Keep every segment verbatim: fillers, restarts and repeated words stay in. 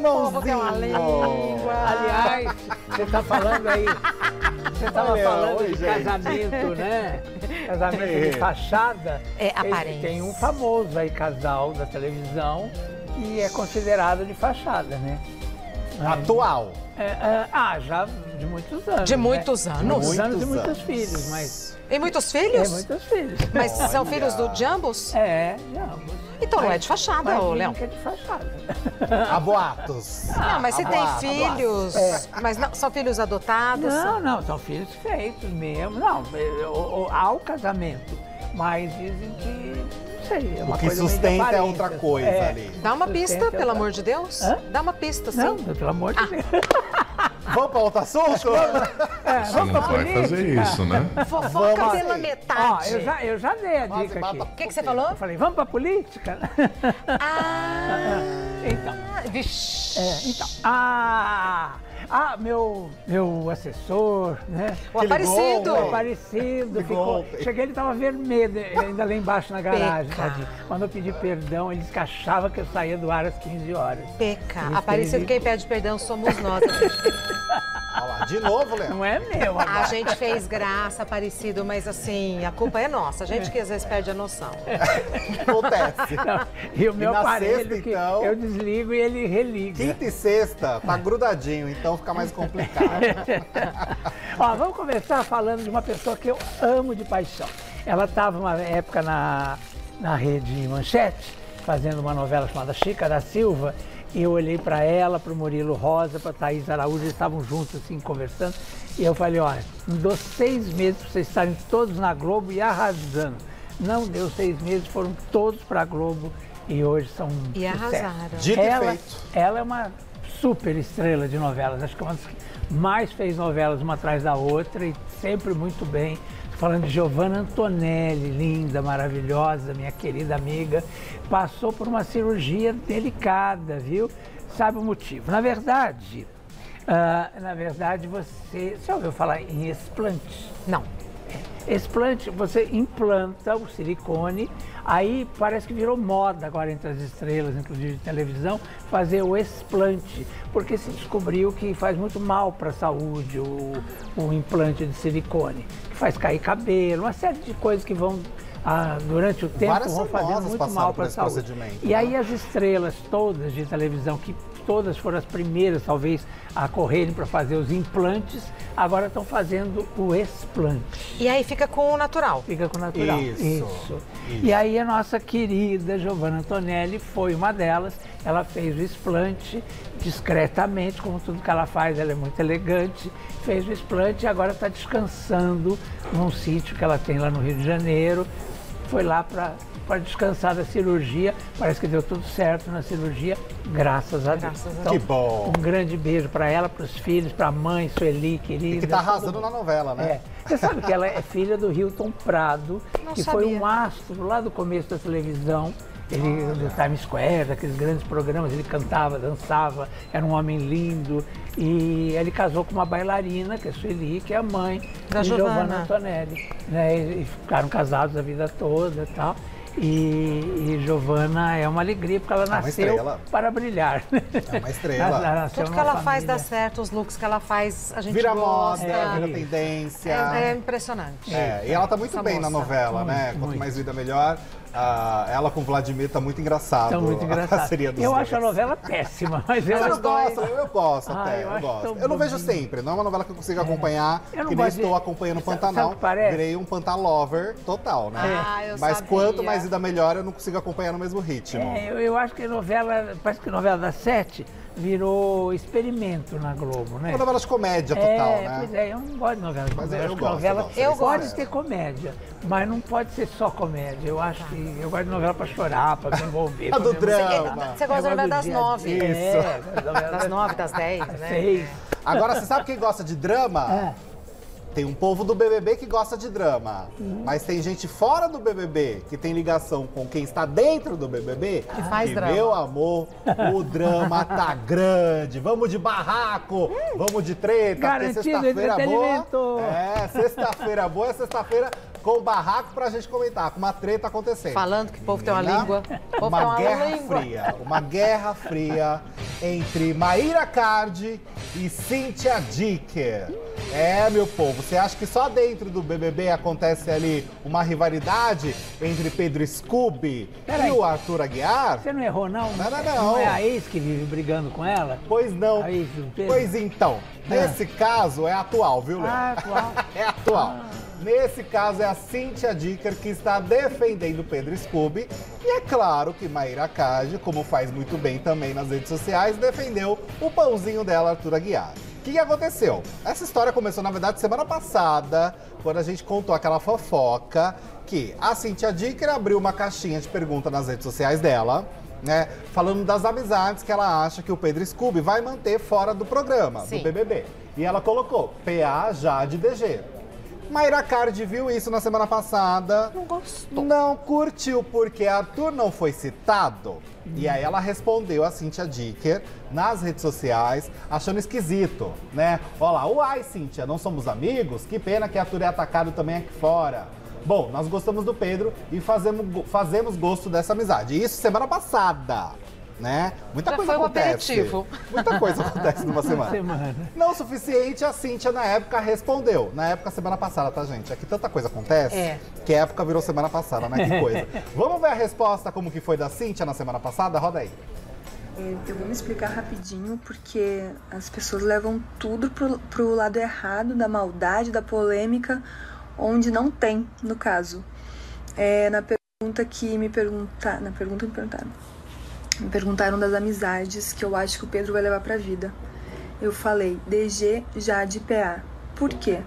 povo tem uma língua. Aliás, você tá falando aí... Você tava Olha, falando oi, de gente. casamento, né? Casamento É. de fachada. É, Tem- aparência. Tem um famoso aí casal da televisão que é considerado de fachada, né? Atual. É, é, ah, já de muitos anos. De muitos né? anos? De muitos anos e Muitos muitos anos. filhos, mas... E muitos É, filhos? muitos filhos. Mas são Olha. filhos do Jambos? É, de ambos. Então não é de fachada, Mas ô dizem Léo. que é de fachada. Há boatos. Não, mas se Há tem boatos, há filhos, É. mas não, são filhos adotados? Não, não, são filhos feitos mesmo. Não, é, o- o- há o casamento, mas dizem que, não sei, é uma O que coisa meio de sustenta é aparência. outra coisa É. ali. Dá uma Sustenta pista, é pelo outra amor de Deus. Hã? Dá uma pista, sim. Não, pelo amor de Deus. Vamos para outro assunto? É, Você vamos não pra vai política? fazer isso, né? Fofoca Vamos pela assim. Ó, metade. eu já, eu já dei a Quase dica mata- aqui. O que, que você falou? Eu falei, vamos pra política? Ah, Então, vixi. é, então. Ah, ah, meu, meu assessor, né? O Que Aparecido. ligou, O Aparecido, Ligou ficou. ontem. Cheguei, ele tava vermelho, ainda lá embaixo na garagem. Pecado. Tadinho. Quando eu pedi perdão, ele disse que achava que eu saía do ar às quinze horas. Peca. Isso Aparecido, ele- quem pede perdão somos nós. Olha lá, de novo, Léo. Não é meu A agora. gente fez graça, Aparecido, mas assim, a culpa é nossa. A gente que às vezes perde a noção. Acontece. Não, e o meu na aparelho sexta, que então? eu desligo e ele religa. Quinta e sexta, tá grudadinho, então fica mais complicado. Ó, vamos começar falando de uma pessoa que eu amo de paixão. Ela estava uma época na, na Rede Manchete, fazendo uma novela chamada Chica da Silva, e eu olhei para ela, para o Murilo Rosa, para a Thaís Araújo, eles estavam juntos assim, conversando, e eu falei, olha, me dou seis meses para vocês estarem todos na Globo e arrasando. Não deu seis meses, foram todos para a Globo e hoje são um E sucesso. arrasaram. Dito e ela, feito. ela é uma super estrela de novelas, acho que é uma das que mais fez novelas uma atrás da outra e sempre muito bem. Tô falando de Giovanna Antonelli, linda, maravilhosa, minha querida amiga, passou por uma cirurgia delicada, viu? Sabe o motivo? Na verdade, ah, na verdade você, você ouviu falar em explante? Não. Explante, você implanta o silicone, aí parece que virou moda agora entre as estrelas, inclusive de televisão, fazer o explante, porque se descobriu que faz muito mal para a saúde o, o implante de silicone, que faz cair cabelo, uma série de coisas que vão, ah, durante o tempo, Várias vão fazer famosas muito passaram mal por para a esse saúde. procedimento, E né? aí as estrelas todas de televisão, que todas foram as primeiras, talvez, a correrem para fazer os implantes, agora estão fazendo o explante. E aí fica com o natural. Fica com o natural. Isso, Isso. isso. E aí a nossa querida Giovanna Antonelli foi uma delas. Ela fez o explante discretamente, como tudo que ela faz, ela é muito elegante. Fez o explante e agora está descansando num sítio que ela tem lá no Rio de Janeiro. Foi lá para para descansar da cirurgia. Parece que deu tudo certo na cirurgia, graças a Deus. Graças a Deus. Então, Que bom. um grande beijo para ela, para os filhos, para a mãe, Sueli, querida. Que tá todo arrasando mundo. na novela, né? É. Você sabe que ela é filha do Hilton Prado, Não que foi sabia. um astro lá do começo da televisão. Ele, do Times Square, daqueles grandes programas, ele cantava, dançava, era um homem lindo. E ele casou com uma bailarina, que é Sueli, que é a mãe Da de Giovanna. Giovanna Antonelli. Né? E ficaram casados a vida toda e tal. E, e Giovanna é uma alegria, porque ela uma nasceu estrela. para brilhar. É uma estrela. Ela nasceu Tudo que numa ela faz dá família- certo, os looks que ela faz, a gente Vira gosta. moda, vira É. tendência. É, é impressionante. É, e ela tá muito Essa bem na moça. novela, né? Muito, Quanto muito. mais vida, melhor. Ah, ela com o Vladimir tá muito engraçado. São muito a engraçados. parceria dos Eu dois. acho a novela péssima, mas eu, Mas eu dois. gosto, eu gosto Ah, até, eu eu, acho gosto. tão Eu não vejo bobinho. sempre, não é uma novela que eu consigo acompanhar, Eu não que nem gosto de- estou acompanhando o Sabe- Pantanal. sabe o que parece? Virei um Pantalover total, né? Ah, eu Mas sabia. quanto mais vida melhor, eu não consigo acompanhar no mesmo ritmo. É, eu, eu acho que a novela, parece que a novela das sete virou experimento na Globo, né? É uma novela de comédia total, é, né? Pois é, eu não gosto de novela de Mas comédia. eu acho que gosto, novela eu gosto, eu pode gosto. ter comédia, mas não pode ser só comédia. Eu acho que eu gosto de novela para chorar, para me envolver. A pra do me drama. emocionar. Você gosta da Eu novela gosto das do dia a nove. dia. É, gosto da novela Das nove, das dez, né? seis. Agora, você sabe quem gosta de drama? É. Tem um povo do B B B que gosta de drama. Mas tem gente fora do B B B que tem ligação com quem está dentro do B B B. Que faz e, drama. meu amor, o drama tá grande. Vamos de barraco, vamos de treta. porque Garantido sexta-feira entretenimento. boa. É, sexta-feira boa é sexta-feira com barraco pra gente comentar, com uma treta acontecendo. Falando que o povo tem uma Menina, língua. O povo Uma tem uma guerra língua. fria, uma guerra fria entre Mayra Card e Cíntia Dicker. É, meu povo, você acha que só dentro do B B B acontece ali uma rivalidade entre Pedro Scooby Pera e aí. o Arthur Aguiar? Você não errou, não? Não, não, não. Não é a ex que vive brigando com ela? Pois não. A ex do Pedro? Pois então, nesse caso é atual, viu, Léo? Ah, atual. É atual. Nesse caso é a Cíntia Dicker que está defendendo Pedro Scooby. E é claro que Mayra Card, como faz muito bem também nas redes sociais, defendeu o pãozinho dela, Arthur Aguiar. O que, que aconteceu? Essa história começou, na verdade, semana passada, quando a gente contou aquela fofoca que a Cíntia Dicker abriu uma caixinha de pergunta nas redes sociais dela, né? Falando das amizades que ela acha que o Pedro Scooby vai manter fora do programa, Sim. do B B B. E ela colocou P A, Jade e D G. Mayra Card viu isso na semana passada. Não gostou. Não curtiu porque Arthur não foi citado. E aí ela respondeu a Cíntia Dicker nas redes sociais, achando esquisito, né? Olha lá, uai, Cíntia, não somos amigos? Que pena que Arthur é atacado também aqui fora. Bom, nós gostamos do Pedro e fazemos, fazemos gosto dessa amizade. Isso semana passada, né? Muita Já coisa foi um acontece. aperitivo. Muita coisa acontece numa semana. semana. Não o suficiente, a Cíntia na época respondeu. Na época, semana passada, tá, gente? É que tanta coisa acontece É. que a época virou semana passada, né? Que coisa. Vamos ver a resposta como que foi da Cíntia na semana passada? Roda aí. É, eu vou me explicar rapidinho, porque as pessoas levam tudo pro, pro lado errado, da maldade, da polêmica, onde não tem, no caso. É, na pergunta que me perguntaram... Na pergunta que me perguntaram. Me perguntaram das amizades que eu acho que o Pedro vai levar pra vida. Eu falei D G, Jade e P A. Por quê?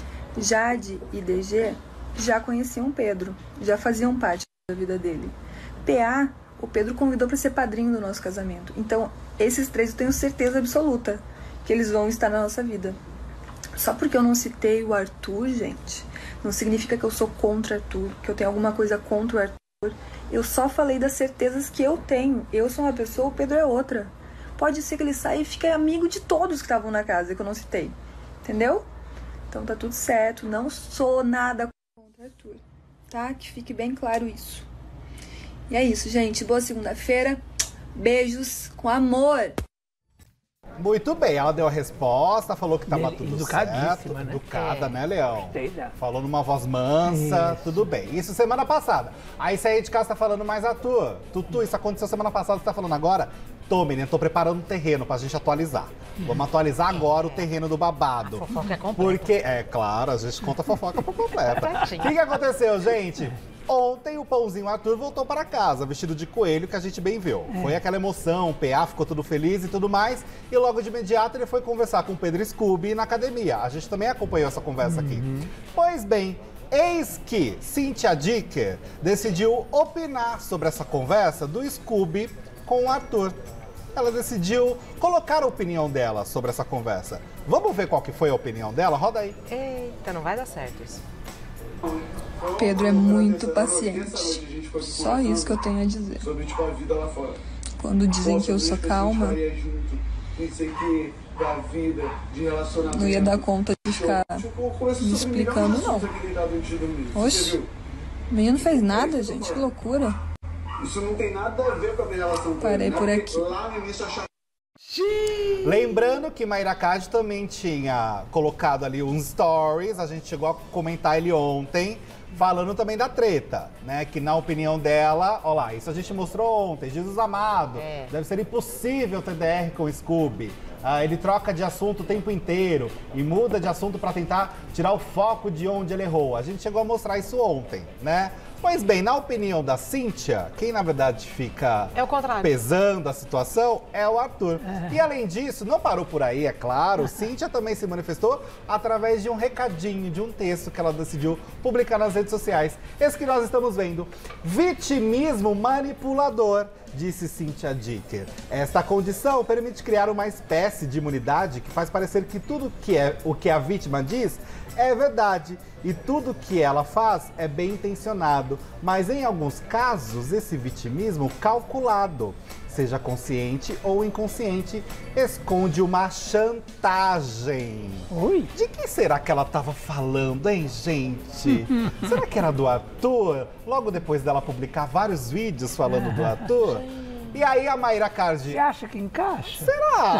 Jade e D G já conheciam o Pedro, já faziam parte da vida dele. P A, o Pedro convidou para ser padrinho do nosso casamento. Então, esses três eu tenho certeza absoluta que eles vão estar na nossa vida. Só porque eu não citei o Arthur, gente, não significa que eu sou contra o Arthur, que eu tenho alguma coisa contra o Arthur. Eu só falei das certezas que eu tenho. Eu sou uma pessoa, o Pedro é outra. Pode ser que ele saia e fique amigo de todos que estavam na casa, que eu não citei. Entendeu? Então tá tudo certo. Não sou nada contra o Arthur. Tá? Que fique bem claro isso. E é isso, gente. Boa segunda-feira. Beijos com amor. Muito bem, ela deu a resposta, falou que tava Ele- tudo educadíssima, certo. né? Educada, É. né, Leão? Gostei dela. Falou numa voz mansa, Isso. tudo bem. Isso semana passada. Aí você aí de casa tá falando mais Arthur. Tutu, isso aconteceu semana passada, você tá falando agora? Tô, menina, tô preparando um terreno pra gente atualizar. Vamos atualizar agora o terreno do babado. A fofoca é completa. Porque, é claro, a gente conta a fofoca por completa. O Certinho. que, que aconteceu, gente? Ontem o pãozinho Arthur voltou para casa, vestido de coelho, que a gente bem viu. Foi aquela emoção, o P A ficou tudo feliz e tudo mais. E logo de imediato ele foi conversar com o Pedro Scooby na academia. A gente também acompanhou essa conversa aqui. Pois bem, eis que Cíntia Dicker decidiu opinar sobre essa conversa do Scooby com o Arthur. Ela decidiu colocar a opinião dela sobre essa conversa. Vamos ver qual que foi a opinião dela? Roda aí. Eita, não vai dar certo isso. Pedro é muito paciente. Só isso que eu tenho a dizer. Sobre, tipo, a vida lá fora. Quando dizem que eu sou calma, não ia dar conta de ficar me explicando, não. Oxe, o menino não fez nada, gente, que loucura. Isso não tem nada a ver com a minha relação com Parei ele, por né? aqui. Porque lá no início eu achava Lembrando que Mayra Card também tinha colocado ali uns stories, a gente chegou a comentar ele ontem, falando também da treta, né? Que na opinião dela, ó lá, isso a gente mostrou ontem, Jesus amado, É. deve ser impossível ter D R com o Scooby. Ah, ele troca de assunto o tempo inteiro e muda de assunto para tentar tirar o foco de onde ele errou. A gente chegou a mostrar isso ontem, né? Pois bem, na opinião da Cíntia, quem na verdade fica É o contrário. pesando a situação é o Arthur. E além disso, não parou por aí, é claro, Cíntia também se manifestou através de um recadinho, de um texto que ela decidiu publicar nas redes sociais. Esse que nós estamos vendo. Vitimismo manipulador, disse Cíntia Dicker. Esta condição permite criar uma espécie de imunidade que faz parecer que tudo que é o que a vítima diz é verdade e tudo que ela faz é bem intencionado, mas em alguns casos esse vitimismo calculado, seja consciente ou inconsciente, esconde uma chantagem. Ui. De que será que ela estava falando, hein, gente? Será que era do Arthur? Logo depois dela publicar vários vídeos falando do Arthur? E aí a Mayra Card... Você acha que encaixa? Será?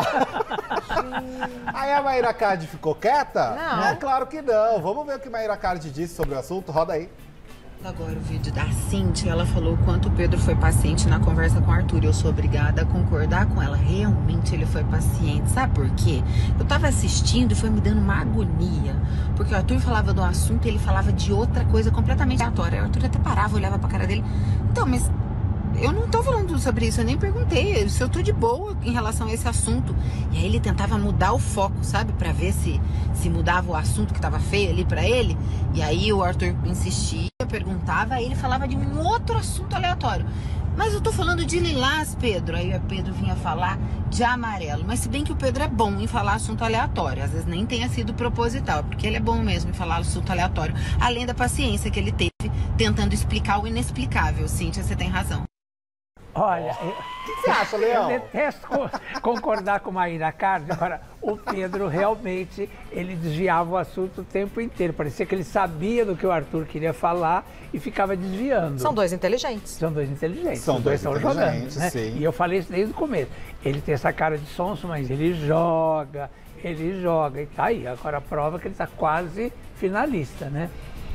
Aí a Mayra Card ficou quieta? Não. É claro que não. Vamos ver o que a Mayra Card disse sobre o assunto. Roda aí. Agora o vídeo da Cíntia, ela falou o quanto o Pedro foi paciente na conversa com o Arthur. Eu sou obrigada a concordar com ela. Realmente ele foi paciente. Sabe por quê? Eu tava assistindo e foi me dando uma agonia. Porque o Arthur falava do assunto e ele falava de outra coisa completamente aleatória. O Arthur até parava, olhava pra cara dele. Então, mas eu não tô falando sobre isso, eu nem perguntei se eu tô de boa em relação a esse assunto. E aí ele tentava mudar o foco, sabe? Pra ver se, se mudava o assunto que tava feio ali pra ele. E aí o Arthur insistia, perguntava, aí ele falava de um outro assunto aleatório. Mas eu tô falando de lilás, Pedro. Aí o Pedro vinha falar de amarelo. Mas se bem que o Pedro é bom em falar assunto aleatório. Às vezes nem tenha sido proposital, porque ele é bom mesmo em falar assunto aleatório. Além da paciência que ele teve tentando explicar o inexplicável. Cíntia, você tem razão. Olha, eu, O que você acha, Leão? eu detesto co- concordar com a Mayra Card. Agora, o Pedro realmente, ele desviava o assunto o tempo inteiro. Parecia que ele sabia do que o Arthur queria falar e ficava desviando. São dois inteligentes. São dois inteligentes. São Os dois estão jogando, inteligentes, né? sim. E eu falei isso desde o começo. Ele tem essa cara de sonso, mas ele joga, ele joga. E tá aí. Agora a prova é que ele está quase finalista, né?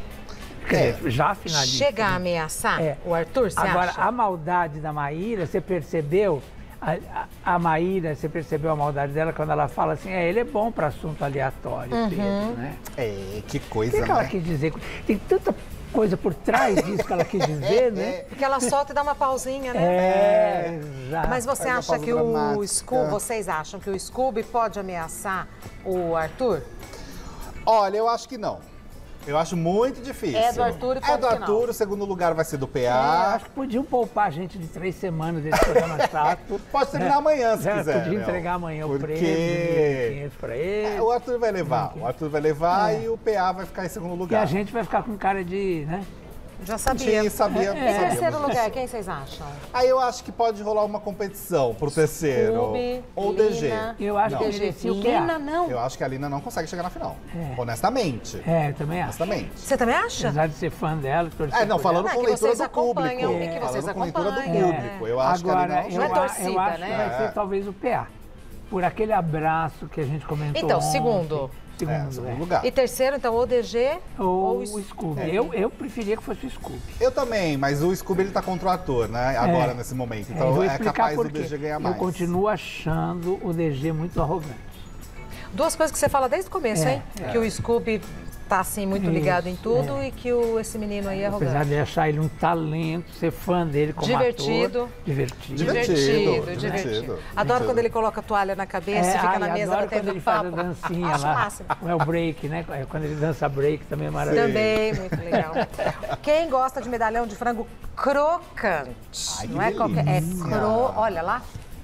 Quer dizer, já finalista. Chega a né? ameaçar É. o Arthur, você Agora, acha? a maldade da Maíra, você percebeu? A, a, a Maíra, você percebeu a maldade dela quando ela fala assim, é, ele é bom para assunto aleatório, Pedro, né? É, que O coisa, que, que ela né? quis dizer? Tem tanta coisa por trás disso que ela quis dizer, né? Porque ela solta e dá uma pausinha, né? É, exato. Mas você Faz uma acha pausa que o dramática. Scooby, vocês acham que o Scooby pode ameaçar o Arthur? Olha, eu acho que não. Eu acho muito difícil. É do Arthur e É ponto do final. Arthur, o segundo lugar vai ser do P É, A. acho que podiam poupar a gente de três semanas desse programa chato. Pode terminar amanhã, se É, quiser. Podia Léo. entregar amanhã o Porque- prêmio, mil quinhentos pra ele. É, o Arthur vai levar. O Arthur vai levar É. e o P A vai ficar em segundo E lugar. a gente vai ficar com cara de, né? Já A sabia. gente sabia. Em terceiro sabíamos lugar, disso. quem vocês acham? Aí eu acho que pode rolar uma competição pro terceiro. Scooby, ou D G. Lina. Eu acho Não. que merecia o P A. Lina, não. Eu acho que a Lina não consegue chegar na final. É. Honestamente. É, eu também acho. Honestamente. Você também acha? Apesar de ser fã dela, torcer É, não, por falando Não, é com que leitura vocês do público. acompanham, é que vocês falando com leitura do acompanham, público. é. Eu acho Agora, que a Lina eu, Não é a- torcida, eu acho né? que vai É. ser talvez o P A. Por aquele abraço que a gente comentou Então, ontem. segundo. Segundo, É, segundo é. lugar. E terceiro, então, ou D G Ou ou o Scooby. É. Eu, eu preferia que fosse o Scooby. Eu também, mas o Scooby ele tá contra o ator, né? Agora, nesse momento. É, eu Então vou é explicar capaz do por quê. D G ganhar mais. Eu continuo achando o D G muito arrogante. Duas coisas que você fala desde o começo, É, hein? Que o Scooby tá, assim, muito ligado em Isso, tudo é. e que o, esse menino aí é Apesar arrogante. de achar ele um talento, ser fã dele como Divertido. ator. Divertido. Divertido. Divertido, divertido, divertido. Adoro divertido. quando ele coloca a toalha na cabeça e fica ai, na mesa adoro quando batendo ele faz a papo. dancinha Acho o lá. máximo. É o break, né? É quando ele dança break também é maravilhoso. Também, muito legal. Quem gosta de medalhão de frango crocante? Ai, que não é qualquer. É delícia. cro. Olha lá.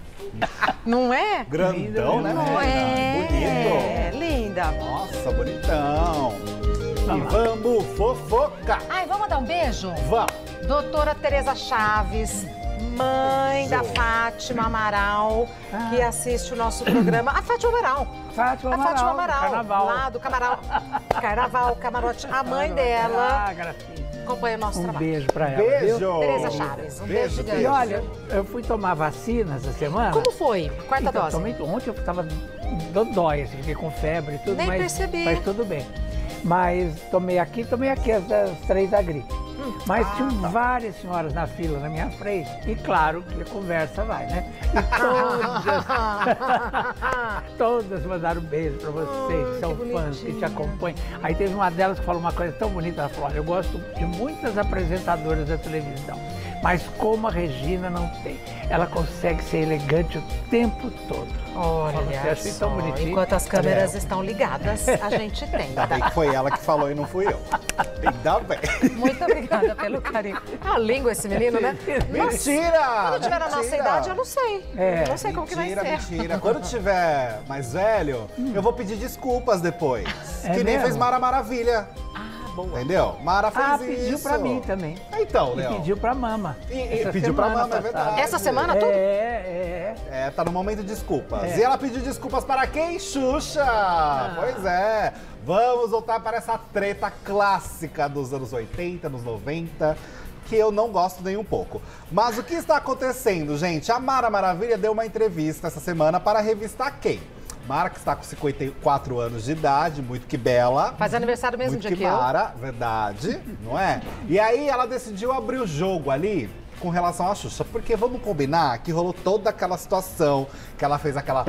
Não é? Grandão, né, Não menina? é. Bonito. Linda. Nossa, bonitão. E Vamos lá. vamos fofoca. Ai, vamos dar um beijo? Vamos. Doutora Tereza Chaves, mãe da Fátima Amaral, que assiste o nosso programa. A Fátima Amaral. Fátima A Amaral, Fátima do Amaral, Carnaval. lá do Camaral. Carnaval, camarote. A mãe dela Ah, gracinha. acompanha o nosso Um trabalho. beijo pra ela, viu? Beijo. Tereza Chaves, um beijo gigante. E olha, eu fui tomar vacina essa semana. Como foi? Quarta Então, dose? tomei, ontem eu tava dodói, assim, fiquei com febre e tudo, Nem mas, percebi. mas tudo bem. Mas tomei aqui, tomei aqui as, as três da gripe. Hum. Mas Ah, tinham tá. várias senhoras na fila na minha frente. E claro que a conversa vai, né? E todas, todas mandaram beijo pra vocês, que são que fãs, que te bonitinho. acompanham. Aí teve uma delas que falou uma coisa tão bonita, ela falou, olha, eu gosto de muitas apresentadoras da televisão, mas como a Regina não tem. Ela consegue ser elegante o tempo todo. Olha, Eu achei tão só, bonitinho. enquanto as câmeras É. estão ligadas, a gente tem. Ainda bem que foi ela que falou e não fui eu. Ainda bem. Muito obrigada pelo carinho. Ah, língua esse menino, né? Nossa, Mentira! quando tiver a nossa mentira. idade, eu não sei. É. Eu não sei como que vai Mentira, ser. mentira. Quando tiver mais velho, eu vou pedir desculpas depois. É que nem mesmo? fez Mara Maravilha. Ah, boa. Entendeu? Mara fez Ah, isso. pediu pra mim também. Então, E Léo. pediu pra mama. E- e Essa pediu pra semana mama, é passada. verdade. Essa semana tudo? É, é. É, tá no momento de desculpas. É. E ela pediu desculpas para quem? Xuxa! Ah. Pois é. Vamos voltar para essa treta clássica dos anos oitenta, anos noventa, que eu não gosto nem um pouco. Mas o que está acontecendo, gente? A Mara Maravilha deu uma entrevista essa semana para a revista Quem? Mara, que está com cinquenta e quatro anos de idade, muito que bela. Faz aniversário mesmo muito dia que que eu. Mara, verdade, não é? E aí ela decidiu abrir o jogo ali com relação à Xuxa, porque vamos combinar que rolou toda aquela situação, que ela fez aquela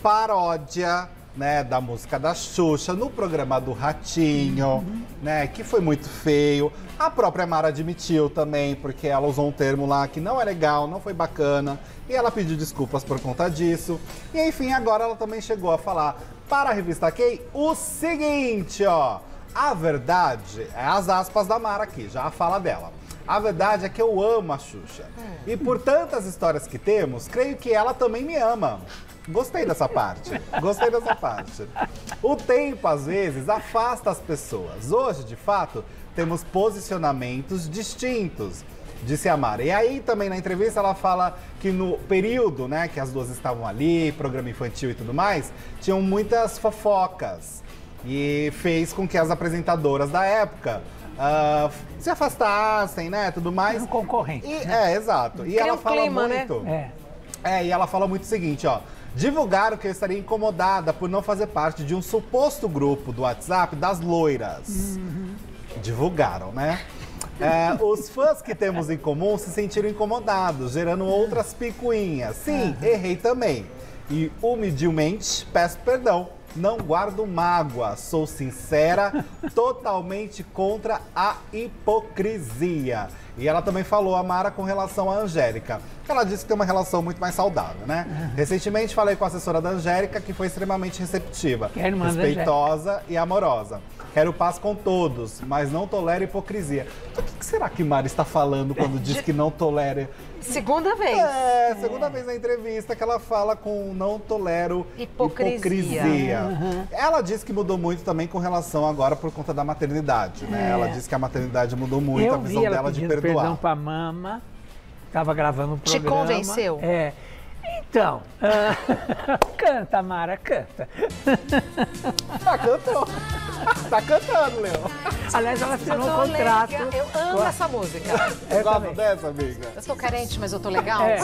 paródia, né, da música da Xuxa no programa do Ratinho, uhum. né, que foi muito feio. A própria Mara admitiu também, porque ela usou um termo lá que não é legal, não foi bacana, e ela pediu desculpas por conta disso. E enfim, agora ela também chegou a falar para a revista Quem o seguinte, ó. A verdade, é as aspas da Mara aqui, já a fala dela. A verdade é que eu amo a Xuxa. E por tantas histórias que temos, creio que ela também me ama. Gostei dessa parte, gostei dessa parte. O tempo, às vezes, afasta as pessoas. Hoje, de fato, temos posicionamentos distintos, disse a Mara. E aí, também na entrevista, ela fala que no período, né, que as duas estavam ali, programa infantil e tudo mais, tinham muitas fofocas. E fez com que as apresentadoras da época uh, se afastassem, né, tudo mais. Um concorrente. E, né? É, exato. E Cria ela um fala clima, muito... né? É. É, e ela fala muito o seguinte, ó. Divulgaram que eu estaria incomodada por não fazer parte de um suposto grupo do WhatsApp das loiras. Uhum. Divulgaram, né? É, os fãs que temos em comum se sentiram incomodados, gerando outras picuinhas. Sim, uhum. errei também. E humildemente peço perdão. Não guardo mágoa, sou sincera, totalmente contra a hipocrisia. E ela também falou, a Mara, com relação à Angélica. Ela disse que tem uma relação muito mais saudável, né? Uhum. Recentemente falei com a assessora da Angélica, que foi extremamente receptiva, que é a irmã respeitosa e amorosa. Quero paz com todos, mas não tolero hipocrisia. Então, o que, que será que Mara está falando quando diz que não tolera... Segunda vez. É, segunda é. vez na entrevista que ela fala com não tolero hipocrisia. hipocrisia. Uhum. Ela disse que mudou muito também com relação agora por conta da maternidade, né? É. Ela disse que a maternidade mudou muito, Eu a visão vi ela dela de perdoar. perdão pra mama, tava gravando um programa. Te convenceu? É. Então, uh, canta, Mara, canta. Tá cantando. Tá cantando, Leo. Aliás, ela assinou um contrato. Legal. Eu amo com... essa música. Eu gosto dessa, amiga? Eu sou carente, mas eu tô legal. É,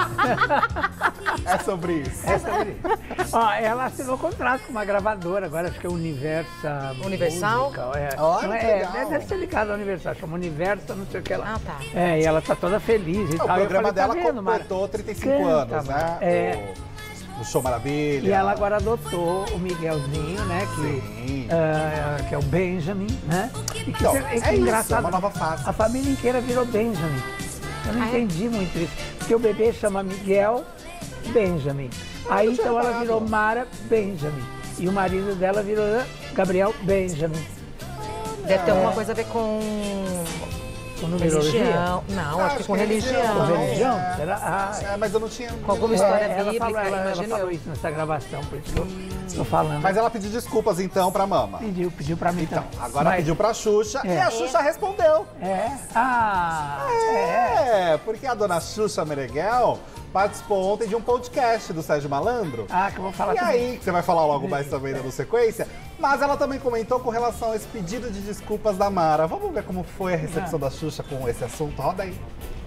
é sobre isso. É sobre isso. Ó, ela assinou um contrato com uma gravadora, agora acho que é Universa Universal? Música, é. Olha, não, que é, legal. Deve ser ligado à Universal, chama Universa, não sei o que lá. Ah, tá. É, e ela tá toda feliz e O tal. programa Eu falei, dela tá vendo, completou Mara? trinta e cinco Canta, anos, Mara. né? É. O, o Show Maravilha. E ela agora adotou o Miguelzinho, né? Que, uh, que é o Benjamin, né? E que, Então, é, é que isso, engraçado, é uma nova fase. A família inteira virou Benjamin. Eu não Ah, é? entendi muito isso. Porque o bebê chama Miguel Benjamin. Aí não tinha então ela reparado. virou Mara Benjamin. E o marido dela virou Gabriel Benjamin. Deve ter É. alguma coisa a ver com Com numerologia? religião. Não, Ah, acho que acho com que é religião. religião. Com Não, religião? é. Será? Ah, É, mas eu não tinha... Com alguma é, história ela bíblica, falou, ela, ela imagino falou eu. isso nessa gravação, por isso que eu tô falando. Mas ela pediu desculpas, então, pra Mama. Pediu, pediu pra mim Então, também. agora Mas- pediu pra Xuxa e É. a Xuxa respondeu. É? Ah, é. É, porque a dona Xuxa Meneghel participou ontem de um podcast do Sérgio Malandro. Ah, que eu vou falar E também. aí, que você vai falar logo mais também na sequência, mas ela também comentou com relação a esse pedido de desculpas da Mara. Vamos ver como foi a recepção da Xuxa com esse assunto? Roda aí.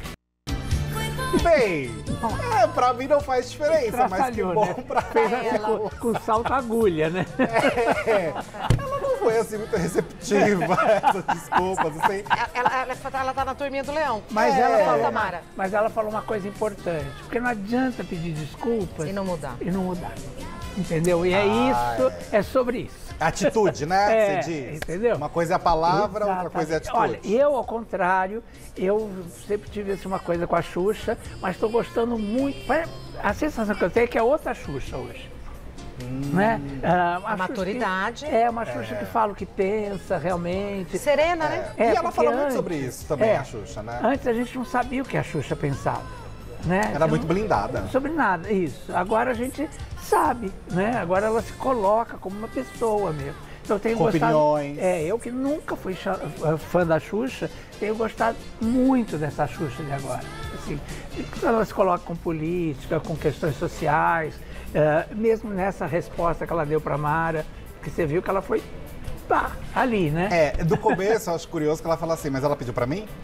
Bem, é, pra mim não faz diferença, mas que Traçalhou, bom né? pra Fez assim ela. com, com salto agulha, né? É, ela não foi assim muito receptiva a essas desculpas, assim. Ela, ela, ela tá na turminha do Leão. Mas, É. ela falou, Conta, uma, Mara. mas ela falou uma coisa importante, porque não adianta pedir desculpas E não mudar. e não mudar. Entendeu? E é Ah, isso, é sobre isso. Atitude, né? É, Você diz. entendeu? Uma coisa é a palavra, outra Exatamente. coisa é a atitude. Olha, eu, ao contrário, eu sempre tive assim, uma coisa com a Xuxa, mas estou gostando muito. A sensação que eu tenho é que é outra Xuxa hoje. Hum. Né? Ah, A Xuxa maturidade. Que, é, uma Xuxa que fala o que pensa realmente. Serena, né? E É, ela porque fala muito antes- sobre isso também, é, a Xuxa, né? Antes a gente não sabia o que a Xuxa pensava. Né? Era Você muito não- blindada. Sobre nada, isso. Agora a gente sabe, né? Agora ela se coloca como uma pessoa mesmo. Então eu tenho Com gostado. opiniões. É, eu que nunca fui cha- fã da Xuxa, tenho gostado muito dessa Xuxa de agora. Assim, ela se coloca com política, com questões sociais, eh, mesmo nessa resposta que ela deu para Mara, que você viu que ela foi pá, ali, né? É, do começo eu acho curioso que ela fala assim, mas ela pediu pra mim?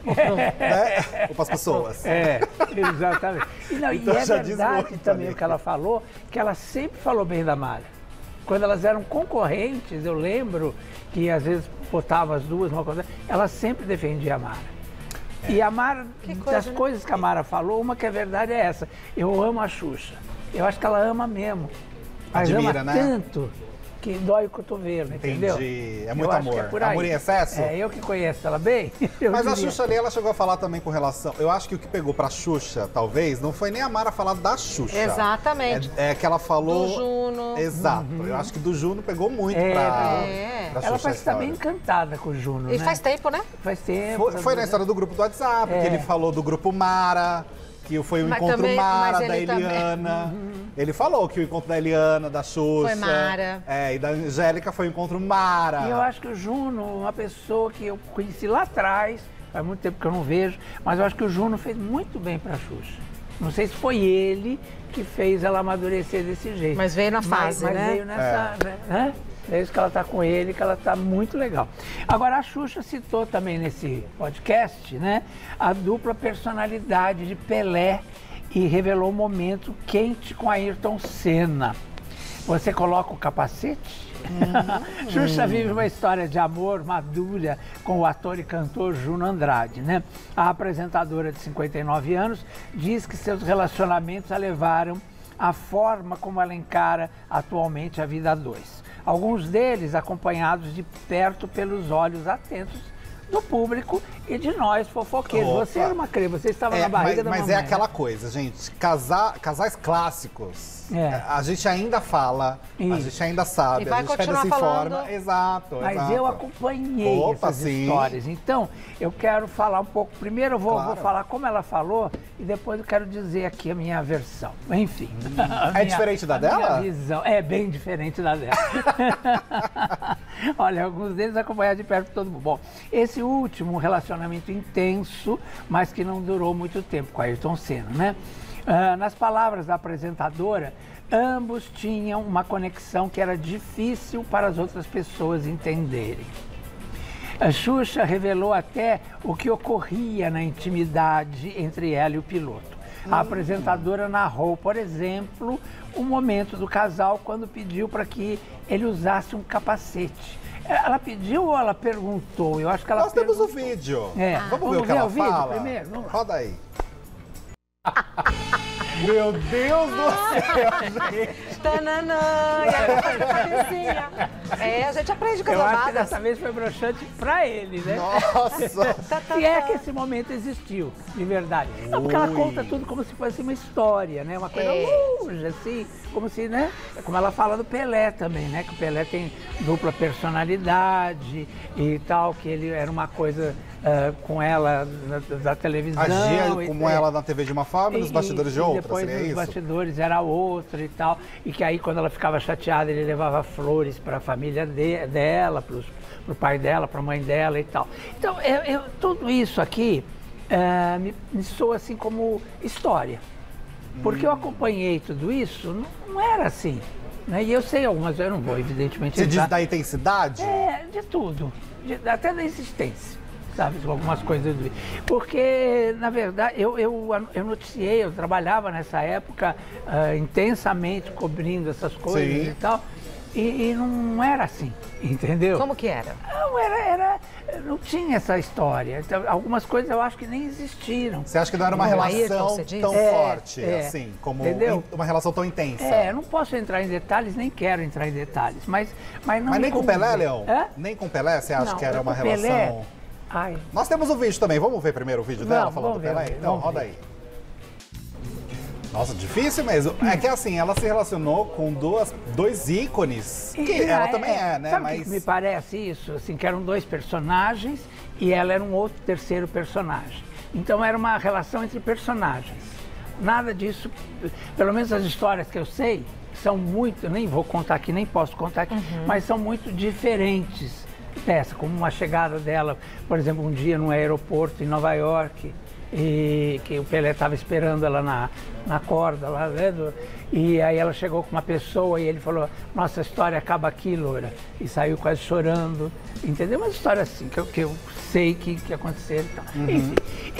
Né? Ou pras pessoas? É, exatamente. E, não, Então e é já diz verdade muito também ali. o que ela falou, que ela sempre falou bem da Mara. Quando elas eram concorrentes, eu lembro que às vezes botava as duas, uma coisa, ela sempre defendia a Mara. É. E a Mara, coisa, das né? coisas que a Mara falou, uma que é verdade é essa. Eu amo a Xuxa. Eu acho que ela ama mesmo. Mas Admira, ama né? tanto que dói o cotovelo, entendeu? Entendi. É muito Eu acho que amor. é por aí. Amor em excesso? É, eu que conheço ela bem. eu Mas a diria. Xuxa ali, ela chegou a falar também com relação... Eu acho que o que pegou pra Xuxa, talvez, não foi nem a Mara falar da Xuxa. Exatamente. É, é que ela falou... Do Juno. Exato. Eu acho que do Juno pegou muito É, pra, é. pra Xuxa. Ela a parece estar bem história. encantada com o Juno, E né? faz tempo, né? Faz tempo. Foi, foi na história do grupo do WhatsApp, É. que ele falou do grupo Mara, que foi o Mas encontro também- Mara mas da ele também- Eliana. Ele falou que o encontro da Eliana, da Xuxa... Foi Mara. É, e da Angélica foi o encontro Mara. E eu acho que o Juno, uma pessoa que eu conheci lá atrás, faz muito tempo que eu não vejo, mas eu acho que o Juno fez muito bem pra Xuxa. Não sei se foi ele que fez ela amadurecer desse jeito. Mas veio na fase, mas, mas né? veio nessa, né? É isso que ela tá com ele, que ela tá muito legal. Agora, a Xuxa citou também nesse podcast, né, a dupla personalidade de Pelé e revelou um momento quente com Ayrton Senna. Você coloca o capacete? Hum. Xuxa vive uma história de amor madura com o ator e cantor Juno Andrade, né? A apresentadora de cinquenta e nove anos diz que seus relacionamentos a levaram à forma como ela encara atualmente a vida a dois. Alguns deles acompanhados de perto pelos olhos atentos do público e de nós fofoqueiros. Opa. Você era uma crê, você estava É, na barriga mas, da mas mamãe. é aquela né? coisa, gente. Casar, casais clássicos, É. a gente ainda fala, a Isso. gente ainda sabe, E vai a gente ainda continuar se falando. informa. Exato, Mas exato. eu acompanhei Opa, essas sim. histórias. Então, eu quero falar um pouco. Primeiro eu vou, Claro. vou falar como ela falou e depois eu quero dizer aqui a minha versão. Enfim. a É minha- diferente da a minha dela? visão. É bem diferente da dela. Olha, alguns deles acompanharam de perto todo mundo. Bom, esse último, um relacionamento intenso, mas que não durou muito tempo com a Ayrton Senna, né? Ah, nas palavras da apresentadora, ambos tinham uma conexão que era difícil para as outras pessoas entenderem. A Xuxa revelou até o que ocorria na intimidade entre ela e o piloto. A apresentadora narrou, por exemplo, o momento do casal quando pediu para que ele usasse um capacete. Ela pediu ou ela perguntou? Eu acho que ela Nós temos perguntou. o vídeo. É. Vamos, Vamos ver o que ver ela o vídeo fala? primeiro? Vamos lá. Roda aí. Meu Deus do céu, gente. Tananã, e ela faz a cabecinha. É, a gente aprende com as Eu acho que amadas. dessa vez foi broxante pra ele, né? Nossa. Tá, tá, Se é tá. que esse momento existiu, de verdade. Não, porque ela Ui. conta tudo como se fosse uma história, né? Uma coisa É. longe, assim, como se, né? Como ela fala do Pelé também, né? Que o Pelé tem dupla personalidade e tal, que ele era uma coisa ah, com ela da, da televisão. Agia e- como é. ela na T V de uma forma e nos bastidores de e outra, depois seria nos isso? bastidores era outra e tal. E que aí quando ela ficava chateada, ele levava flores para a família de- dela, para o pai dela, para a mãe dela e tal. Então, eu, eu- tudo isso aqui eh, me, me soa assim como história. Porque eu acompanhei tudo isso, não, não era assim. Né? E eu sei algumas, eu não vou, evidentemente. Você diz entrar- da intensidade? é, de tudo. De- até da existência, sabe? Algumas coisas. do- Porque, na verdade, eu, eu, eu noticiei, eu trabalhava nessa época ah, intensamente cobrindo essas coisas Sim. e tal. E, e não era assim, entendeu? Como que era? Não, era, era. Não tinha essa história. Então, algumas coisas eu acho que nem existiram. Você acha que não era uma Como Ayrton, relação você diz? tão É, forte, é. assim, como Entendeu? in- uma relação tão intensa? É, eu não posso entrar em detalhes, nem quero entrar em detalhes, mas, mas não Mas me nem com o Pelé, convém. Leão? Hã? Nem com o Pelé você acha Não, que era com uma o Pelé, relação... Ai, Nós temos o vídeo também, vamos ver primeiro o vídeo dela Vamos, falando do vamos ver, Pelé? vamos Então, ver. roda aí. Nossa, difícil mesmo. É que assim, ela se relacionou com duas, dois ícones, que E- ela é, também é, né? Sabe o Mas que me parece isso? Assim, que eram dois personagens e ela era um outro terceiro personagem. Então era uma relação entre personagens. Nada disso, pelo menos as histórias que eu sei, são muito, nem vou contar aqui, nem posso contar aqui, mas são muito diferentes dessa, como uma chegada dela, por exemplo, um dia no aeroporto em Nova York, e que o Pelé estava esperando ela na, na corda lá, né? Do, e aí ela chegou com uma pessoa e ele falou, nossa, a história acaba aqui, loura. E saiu quase chorando, entendeu? Uma história assim, que eu, que eu sei que, que aconteceu e tal. Uhum. Enfim.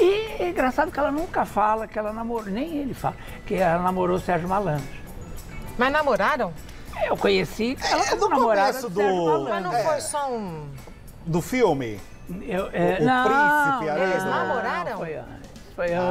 E é engraçado que ela nunca fala que ela namorou, nem ele fala, que ela namorou o Sérgio Malandro. Mas namoraram? Eu conheci ela É, como no namorada começo do do- Sérgio Malandro. Mas não É. foi só um... Do filme? Eu, é, O- o não, príncipe ali, Eles né? namoraram? Foi antes. Foi antes.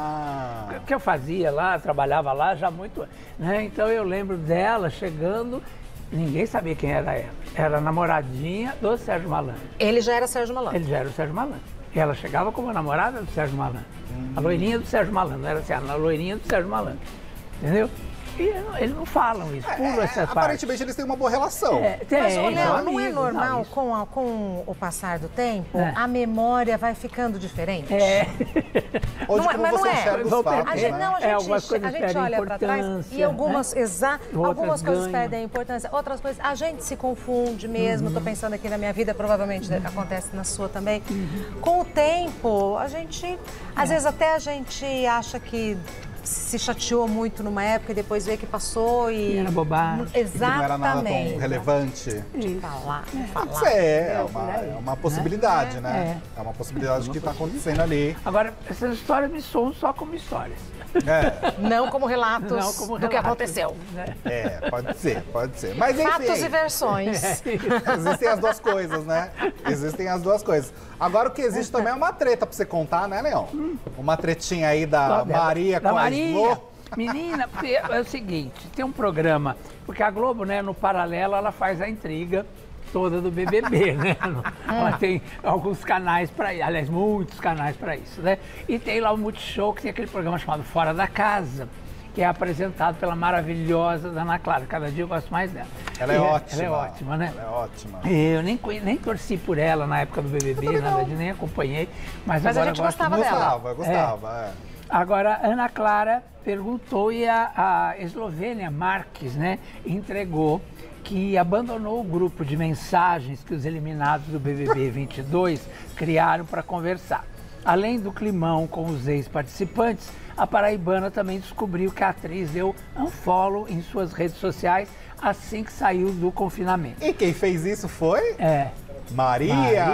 Ah. O que eu fazia lá, trabalhava lá já muito, né? Então eu lembro dela chegando, ninguém sabia quem era ela. Era a namoradinha do Sérgio Malandro. Ele já era Sérgio Malandro. Ele já era o Sérgio Malandro. E ela chegava como a namorada do Sérgio Malandro. Hum. A loirinha do Sérgio Malandro, não era assim, a loirinha do Sérgio Malandro. Entendeu? E eles não falam isso, pulam É, essa parte. aparentemente eles têm uma boa relação. É, tem, Mas, ô, são Léo, não é amigos, normal, isso. com, a- com o passar do tempo, É. a memória vai ficando diferente? É. Ou de Não é- como mas não você é. enxerga os Vão fatos, perder. A gente, né? não, a É, gente, algumas a coisas gente perdem olha para trás importância, e algumas, né? exa, Outras algumas coisas ganham. perdem importância, outras coisas a gente se confunde mesmo. Estou pensando aqui na minha vida, provavelmente acontece na sua também. Com o tempo, a gente, às vezes até a gente acha que se chateou muito numa época e depois vê que passou e... E era bobagem. Que não era nada Exatamente. tão relevante. Falar, Pode falar. ser, é uma, é uma possibilidade, né? É. É uma possibilidade que está acontecendo ali. Agora, essas histórias me soam só como histórias. É, Não como relatos Não como do que relatos, aconteceu. né? é, pode ser, pode ser. Mas enfim, Fatos e versões. existem as duas coisas, né? Existem as duas coisas. Agora o que existe também é uma treta pra você contar, né, Leão? Uma tretinha aí da Qual dela? Maria da com a Maria. Slo. Menina, porque é o seguinte, tem um programa, porque a Globo, né, no paralelo, ela faz a intriga toda do B B B, né? Ela tem alguns canais para isso, aliás, muitos canais para isso, né? E tem lá o Multishow, que tem aquele programa chamado Fora da Casa, que é apresentado pela maravilhosa Ana Clara. Cada dia eu gosto mais dela. Ela é E ótima. Ela é ótima, né? Ela é ótima. Eu nem, conhe- nem torci por ela na época do B B B, nada de nem acompanhei, mas, Mas a agora gente gosto gostava muito. dela. Gostava, gostava, é. Agora, Ana Clara perguntou e a, a Eslovênia Marques, né, entregou que abandonou o grupo de mensagens que os eliminados do B B B vinte e dois criaram para conversar. Além do climão com os ex-participantes, a paraibana também descobriu que a atriz deu unfollow em suas redes sociais assim que saiu do confinamento. E quem fez isso foi É. Maria.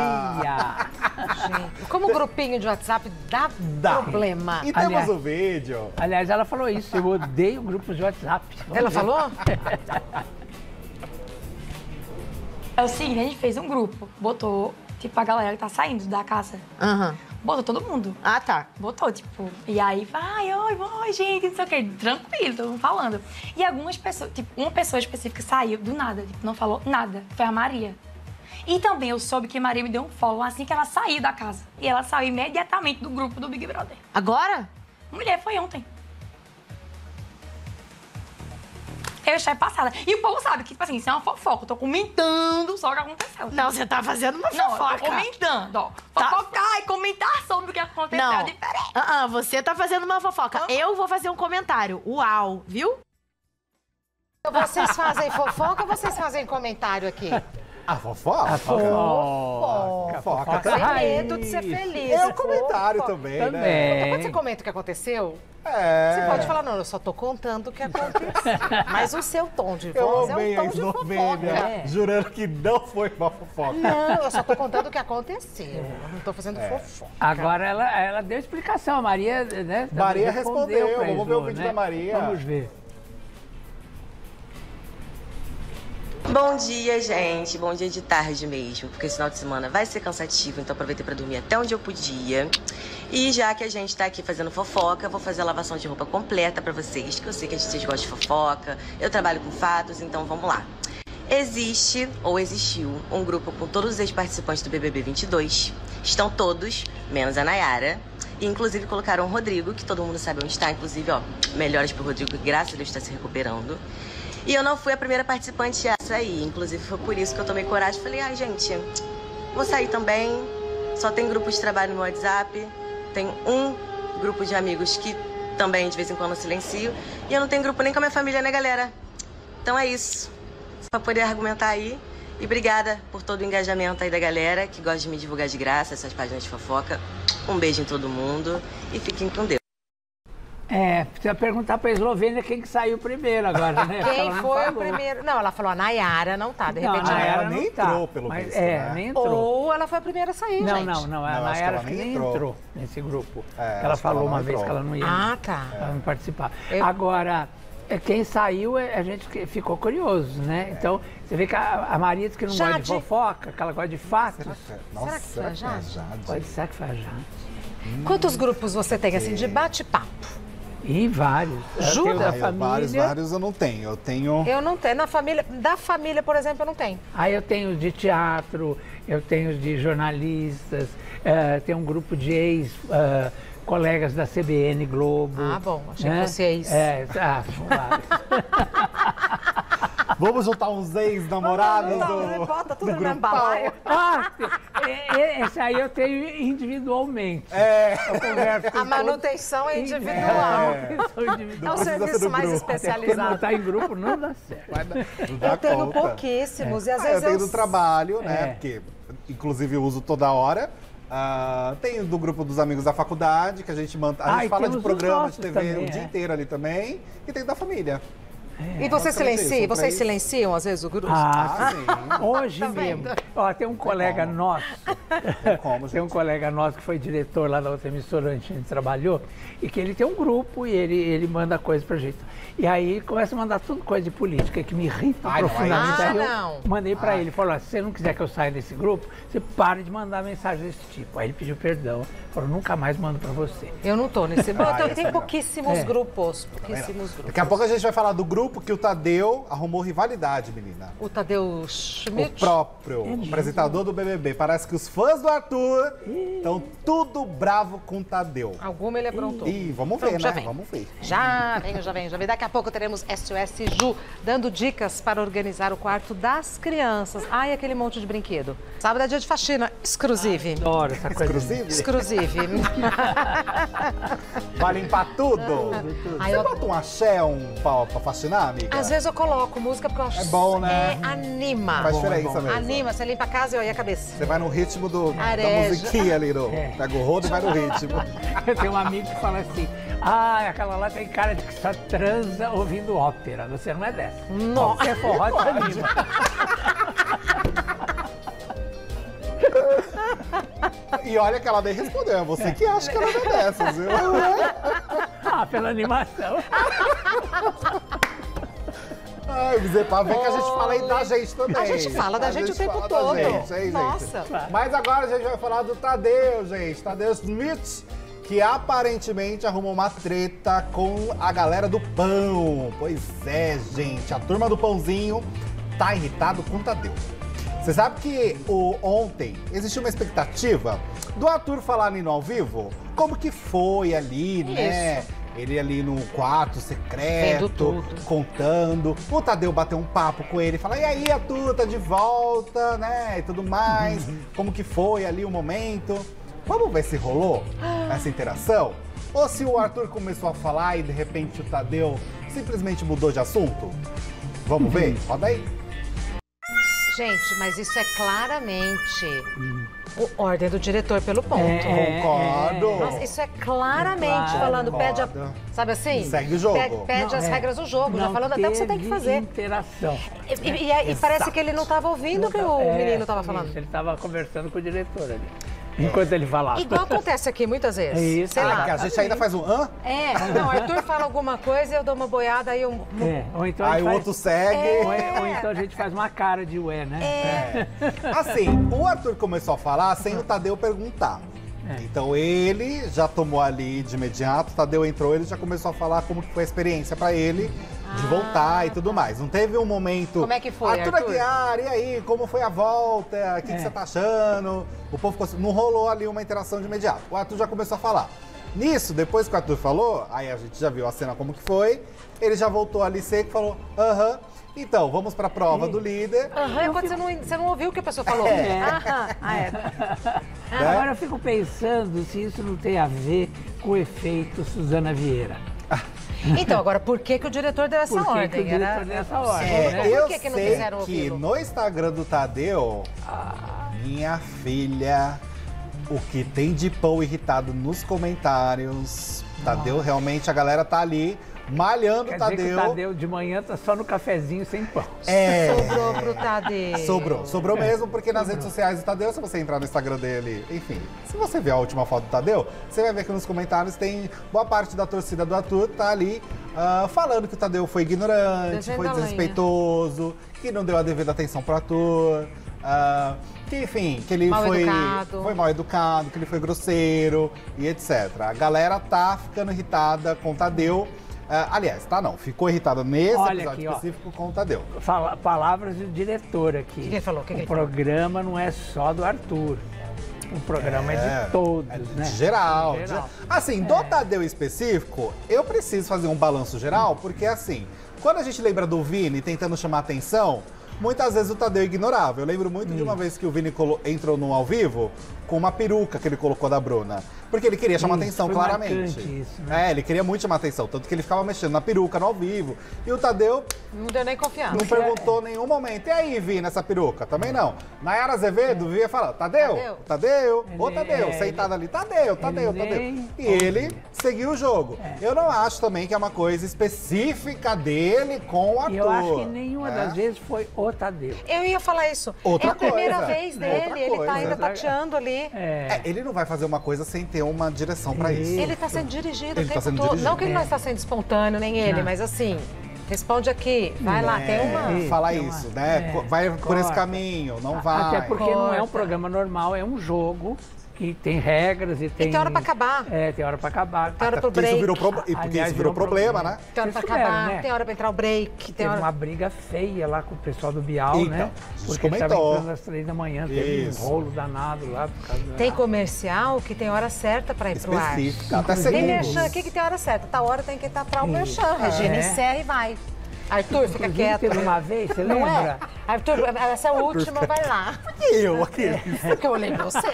Maria! Gente, como grupinho de WhatsApp dá, Dá. problema. E temos Aliás- o vídeo. Aliás, ela falou isso, eu odeio grupos de WhatsApp. Vamos Ela ver. falou? É o seguinte, a gente fez um grupo, botou, tipo, a galera que tá saindo da casa. Aham. Botou todo mundo. Ah, tá. Botou, tipo, e aí, vai, oi, oi, gente, não sei o quê, tranquilo, todo mundo falando. E algumas pessoas, tipo, uma pessoa específica saiu do nada, tipo, não falou nada, que foi a Maria. E também eu soube que a Maria me deu um follow assim que ela saiu da casa. E ela saiu imediatamente do grupo do Big Brother. Agora? Mulher, foi ontem. Eu achei passada. E o povo sabe que, tipo assim, isso é uma fofoca. Eu tô comentando só o que aconteceu. Não, você tá fazendo uma Não, eu tô fofoca. comentando, ó. Tá. Fofocar e comentar sobre o que aconteceu Não. é diferente. Ah, ah, você tá fazendo uma fofoca. Eu vou fazer um comentário. Uau, viu? Vocês fazem fofoca ou vocês fazem comentário aqui? A fofoca? A fofoca. Fofoca Sem também. medo de ser feliz. É um comentário também, né? Também. Quando você comenta o que aconteceu, É. você pode falar, não, eu só tô contando o que aconteceu. Mas o seu tom de Eu voz é amei um a tom de Eslovênia, fofoca. jurando que não foi uma fofoca. Não, eu só tô contando o que aconteceu. Eu não tô fazendo fofoca. Agora ela, ela deu explicação, a Maria, né? também Maria respondeu, pra vamos ver o Islo, vídeo né? da Maria. Vamos ver. Bom dia, gente. Bom dia de tarde mesmo, porque esse final de semana vai ser cansativo, então aproveitei pra dormir até onde eu podia. E já que a gente tá aqui fazendo fofoca, vou fazer a lavação de roupa completa pra vocês, que eu sei que vocês gostam de fofoca. Eu trabalho com fatos, então vamos lá. Existe, ou existiu, um grupo com todos os ex-participantes do B B B vinte e dois. Estão todos, menos a Nayara. E inclusive colocaram o Rodrigo, que todo mundo sabe onde está. Inclusive, ó, melhoras pro Rodrigo, que graças a Deus está se recuperando. E eu não fui a primeira participante a sair. Inclusive, foi por isso que eu tomei coragem. Falei, ai, gente, vou sair também. Só tem grupo de trabalho no WhatsApp. Tem um grupo de amigos que também, de vez em quando, eu silencio. E eu não tenho grupo nem com a minha família, né, galera? Então é isso. Pra poder argumentar aí. E obrigada por todo o engajamento aí da galera que gosta de me divulgar de graça, essas páginas de fofoca. Um beijo em todo mundo e fiquem com Deus. É, precisa perguntar pra Eslovênia quem que saiu primeiro agora, né? Quem foi o primeiro? Não, ela falou, a Nayara não tá, de Não, repente a Nayara ela não nem tá, entrou, pelo mas- visto, É, né? nem entrou. Ou ela foi a primeira a sair, Não, gente. não, não, a Não, acho que Nayara ela acho que nem nem entrou. entrou nesse grupo. É, ela acho que ela falou não uma vez entrou. que ela não ia, Ah, tá. ela não participar. Eu- Agora, é, quem saiu, é, a gente que- ficou curioso, né? Então, você vê que a, a Maria diz que não gosta de Jade. fofoca, que ela gosta de fatos. Nossa, Será que foi será a que foi a Jade? Jade? Pode ser que foi a Jade. Quantos grupos você tem, assim, de bate-papo? E vários. Jura? Eu tenho da Ah, eu- família. vários, vários eu não tenho. Eu tenho... Eu não tenho. Na família, da família, por exemplo, eu não tenho. Aí eu tenho de teatro, eu tenho de jornalistas, eh, tem um grupo de ex-colegas da C B N Globo. Ah, bom, achei né? que fosse ex. É, ah, são vários. Vamos juntar uns ex-namorados Não, do... bota tudo do no mesmo grupal. balaio. Ah, e- e- esse aí eu tenho individualmente. É. Eu converso com A todos. manutenção é individual. É, são individual. É um precisa ser serviço do mais grupo. Até porque especializado. montar em grupo não dá certo. Não dá Eu tenho conta. pouquíssimos. E às Ah, eu vezes tenho do trabalho, né? É. Porque, inclusive, eu uso toda hora. Ah, tenho do grupo dos amigos da faculdade, que a gente manda. A Ah, gente e fala de temos programa os de T V nossos também, o dia é. inteiro ali também. E tem da família. E você basicamente silencia? isso, Vocês três. silenciam, às vezes, o grupo? Ah, Ah, sim. sim. Hoje Tá vendo? mesmo. Ó, tem um colega como. nosso. Tem como, Tem um gente. colega nosso que foi diretor lá da outra emissora onde a gente trabalhou e que ele tem um grupo e ele, ele manda coisa pra gente. E aí começa a mandar tudo coisa de política que me irrita Ai, não, profundamente. aí- Aí eu Ah, não. mandei pra Ai. ele, falou, se você não quiser que eu saia desse grupo, você pare de mandar mensagem desse tipo. Aí ele pediu perdão, falou, nunca mais mando pra você. Eu não tô nesse grupo. Ah, Eu esse tenho é legal. pouquíssimos É. grupos. Pouquíssimos grupos. Daqui a pouco a gente vai falar do grupo que o Tadeu arrumou rivalidade, menina. O Tadeu O Schmidt. próprio apresentador do B B B. Parece que os fãs do Arthur estão tudo bravo com o Tadeu. Alguma ele aprontou. Ih, vamos Pronto, ver, já né? vem. Vamos ver. Já vem, já vem, já vem. Daqui a pouco teremos S O S Ju dando dicas para organizar o quarto das crianças. Ai, aquele monte de brinquedo. Sábado é dia de faxina, exclusive. Adoro essa coisa. Exclusive? Exclusive. Vai limpar tudo? Ai, Você eu- bota um axé, um pau pra faxinar, amiga? Às vezes eu coloco música porque eu acho É bom, né? É, anima. Faz diferença mesmo. Anima, você limpa a casa e olha a cabeça. Você vai no ritmo do, da Areja. musiquinha ali, no, É. pega o rodo e vai no ritmo. Eu tenho um amigo que fala assim, ah, aquela lá tem cara de que só transa ouvindo ópera. Você não é dessa. Nossa. Você é forró de anima. E olha que ela nem respondeu, é você que acha que ela não é dessas, viu? Ah, pela animação. Ai, Zé, pra ver que a gente fala aí da gente também. A gente fala da gente o tempo fala todo. Da gente, hein, gente? Nossa. Mas agora a gente vai falar do Tadeu, gente. Tadeu Schmidt, que aparentemente arrumou uma treta com a galera do pão. Pois é, gente. A turma do pãozinho tá irritado com o Tadeu. Você sabe que o, ontem existiu uma expectativa do Arthur falar ali no ao vivo como que foi ali, né? Ele ali no quarto secreto, Vendo tudo. contando. O Tadeu bateu um papo com ele, fala, e aí, Arthur, tá de volta, né? E tudo mais. Como que foi ali o momento. Vamos ver se rolou essa interação? Ou se o Arthur começou a falar e de repente o Tadeu simplesmente mudou de assunto? Vamos ver? Roda aí. Gente, mas isso é claramente o ordem do diretor pelo ponto. É, Concordo. Nossa, isso é claramente Claro. falando, pede a, Concordo. sabe assim? Segue o jogo. Pede, pede Não, as é. regras do jogo, já Não falando até o que você tem que teve fazer. interação. E, e- e- e parece que ele não estava ouvindo o que o É, menino estava isso, falando. Ele estava conversando com o diretor ali. Enquanto ele falava. Igual acontece aqui muitas vezes. É isso. Sei Ah, lá. que a gente ainda faz um hã? É, não, Arthur fala alguma coisa, eu dou uma boiada, aí eu... É, ou então a Aí gente o faz- outro segue. Ou, é- ou então a gente faz uma cara de ué, né? É. Assim, o Arthur começou a falar sem o Tadeu perguntar. É. Então ele já tomou ali de imediato, o Tadeu entrou, ele já começou a falar como que foi a experiência pra ele de voltar e tudo mais. Não teve um momento... Como é que foi, Arthur Arthur? Aguiar, e aí, como foi a volta? O que, que É. você tá achando? O povo ficou assim, não rolou ali uma interação de imediato. O Arthur já começou a falar. Nisso, depois que o Arthur falou, aí a gente já viu a cena como que foi, ele já voltou ali seco e falou, aham, então, vamos pra prova do líder. Aham, é quando você não, você não ouviu o que a pessoa falou. É. Aham, ah, é. Né? Agora eu fico pensando se isso não tem a ver com o efeito Suzana Vieira. Então, agora, por que, que o diretor deu essa Por que ordem? que o diretor Era... deu essa ordem, É, né? por Eu que, que não sei quiseram que ouvi-lo? no Instagram do Tadeu, minha filha, o que tem de pão irritado nos comentários, Tadeu, realmente a galera tá ali malhando Quer o Tadeu. dizer que o Tadeu de manhã tá só no cafezinho sem pão. É. Sobrou pro Tadeu. Sobrou, sobrou mesmo, porque nas redes sociais do Tadeu, se você entrar no Instagram dele, enfim, se você ver a última foto do Tadeu, você vai ver que nos comentários tem boa parte da torcida do Arthur tá ali uh, falando que o Tadeu foi ignorante, Desenho foi da lenha. desrespeitoso, que não deu a devida atenção pro Arthur, uh, que enfim, que ele Mal foi, educado. foi mal educado, que ele foi grosseiro e etcétera. A galera tá ficando irritada com o Tadeu. Uh, aliás, tá não, ficou irritada nesse Olha episódio aqui, ó. específico com o Tadeu. Fala, palavras do diretor aqui. O que ele falou? O que que o ele falou? programa não é só do Arthur. O programa é, É, de todos, é de né? geral. De geral. Assim, do Tadeu específico, eu preciso fazer um balanço geral, porque assim, quando a gente lembra do Vini tentando chamar atenção, muitas vezes o Tadeu ignorava. Eu lembro muito de uma vez que o Vini colo- entrou no ao vivo com uma peruca que ele colocou da Bruna. Porque ele queria chamar Isso, atenção, foi claramente. marcante isso, né? É, ele queria muito chamar atenção, tanto que ele ficava mexendo na peruca no ao vivo. E o Tadeu Não deu nem confiança. não perguntou em nenhum momento. E aí, Vini, essa peruca? Também não. Nayara Azevedo via falar, Tadeu, Tadeu. Tadeu, ô Ele- Tadeu, é, sentado ali, Tadeu, Tadeu, ele Tadeu. nem- E ele seguiu o jogo. Eu não acho também que é uma coisa específica dele com o Arthur. E eu acho que nenhuma né? das vezes foi o Tadeu. Eu ia falar isso. Outra é a primeira coisa. vez Outra dele, ele coisa. tá ainda Outra- tateando ali. É, ele não vai fazer uma coisa sem ter uma direção pra isso. Ele tá sendo dirigido Ele o tá tempo sendo todo. dirigido. Não que ele não É. está sendo espontâneo, nem ele, Não. mas assim, responde aqui, vai lá, tem uma... É. Fala tem uma- isso, né? é, Co- vai por esse corta. caminho, não vai. Até porque não é um Corta. programa normal, é um jogo que tem regras e tem... tem hora pra acabar. É, tem hora pra acabar. Tem hora Até pro porque isso break. virou, pro... e porque Aliás, isso virou virou problema, problema. né? Tem hora pra Vocês souberam, acabar, né? tem hora pra entrar o break, tem Teve hora... uma briga feia lá com o pessoal do Bial, Então, né? a gente Porque ele tava comentou. entrando às três da manhã, teve Isso. um rolo danado lá. Por causa da- Tem comercial que tem hora certa pra ir pro ar. Específica, até Tem segundos. merchan, o que, que tem hora certa? Tá hora tem que estar pra o Sim. merchan. Regina, É. encerra e vai. Arthur, fica Inclusive, quieto. teve uma vez, você Não lembra? é? Arthur, essa é a última, vai lá. Eu aqui. Porque eu olhei pra você.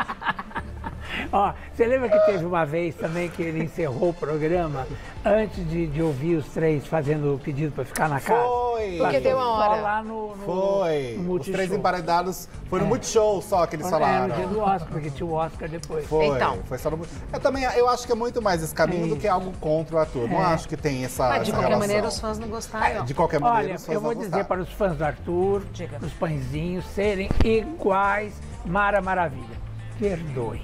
Ó, você lembra que teve uma vez também que ele encerrou o programa antes de, de ouvir os três fazendo o pedido para ficar na casa? Foi. Porque deu uma Só hora. lá no, no, Foi. no Os Multishow. três emparedados foi no Multishow só que eles É, falaram. no dia do Oscar, porque tinha o Oscar depois. Foi, Então. foi só no... Eu também, eu acho que é muito mais esse caminho É do que isso. algo contra o Arthur. Não É. acho que tem essa, Mas de essa qualquer relação. maneira os fãs não gostaram. É, de qualquer maneira Olha, os fãs eu vou vão dizer gostar. para os fãs do Arthur, Diga. os pãezinhos, serem iguais, Mara Maravilha. Perdoe.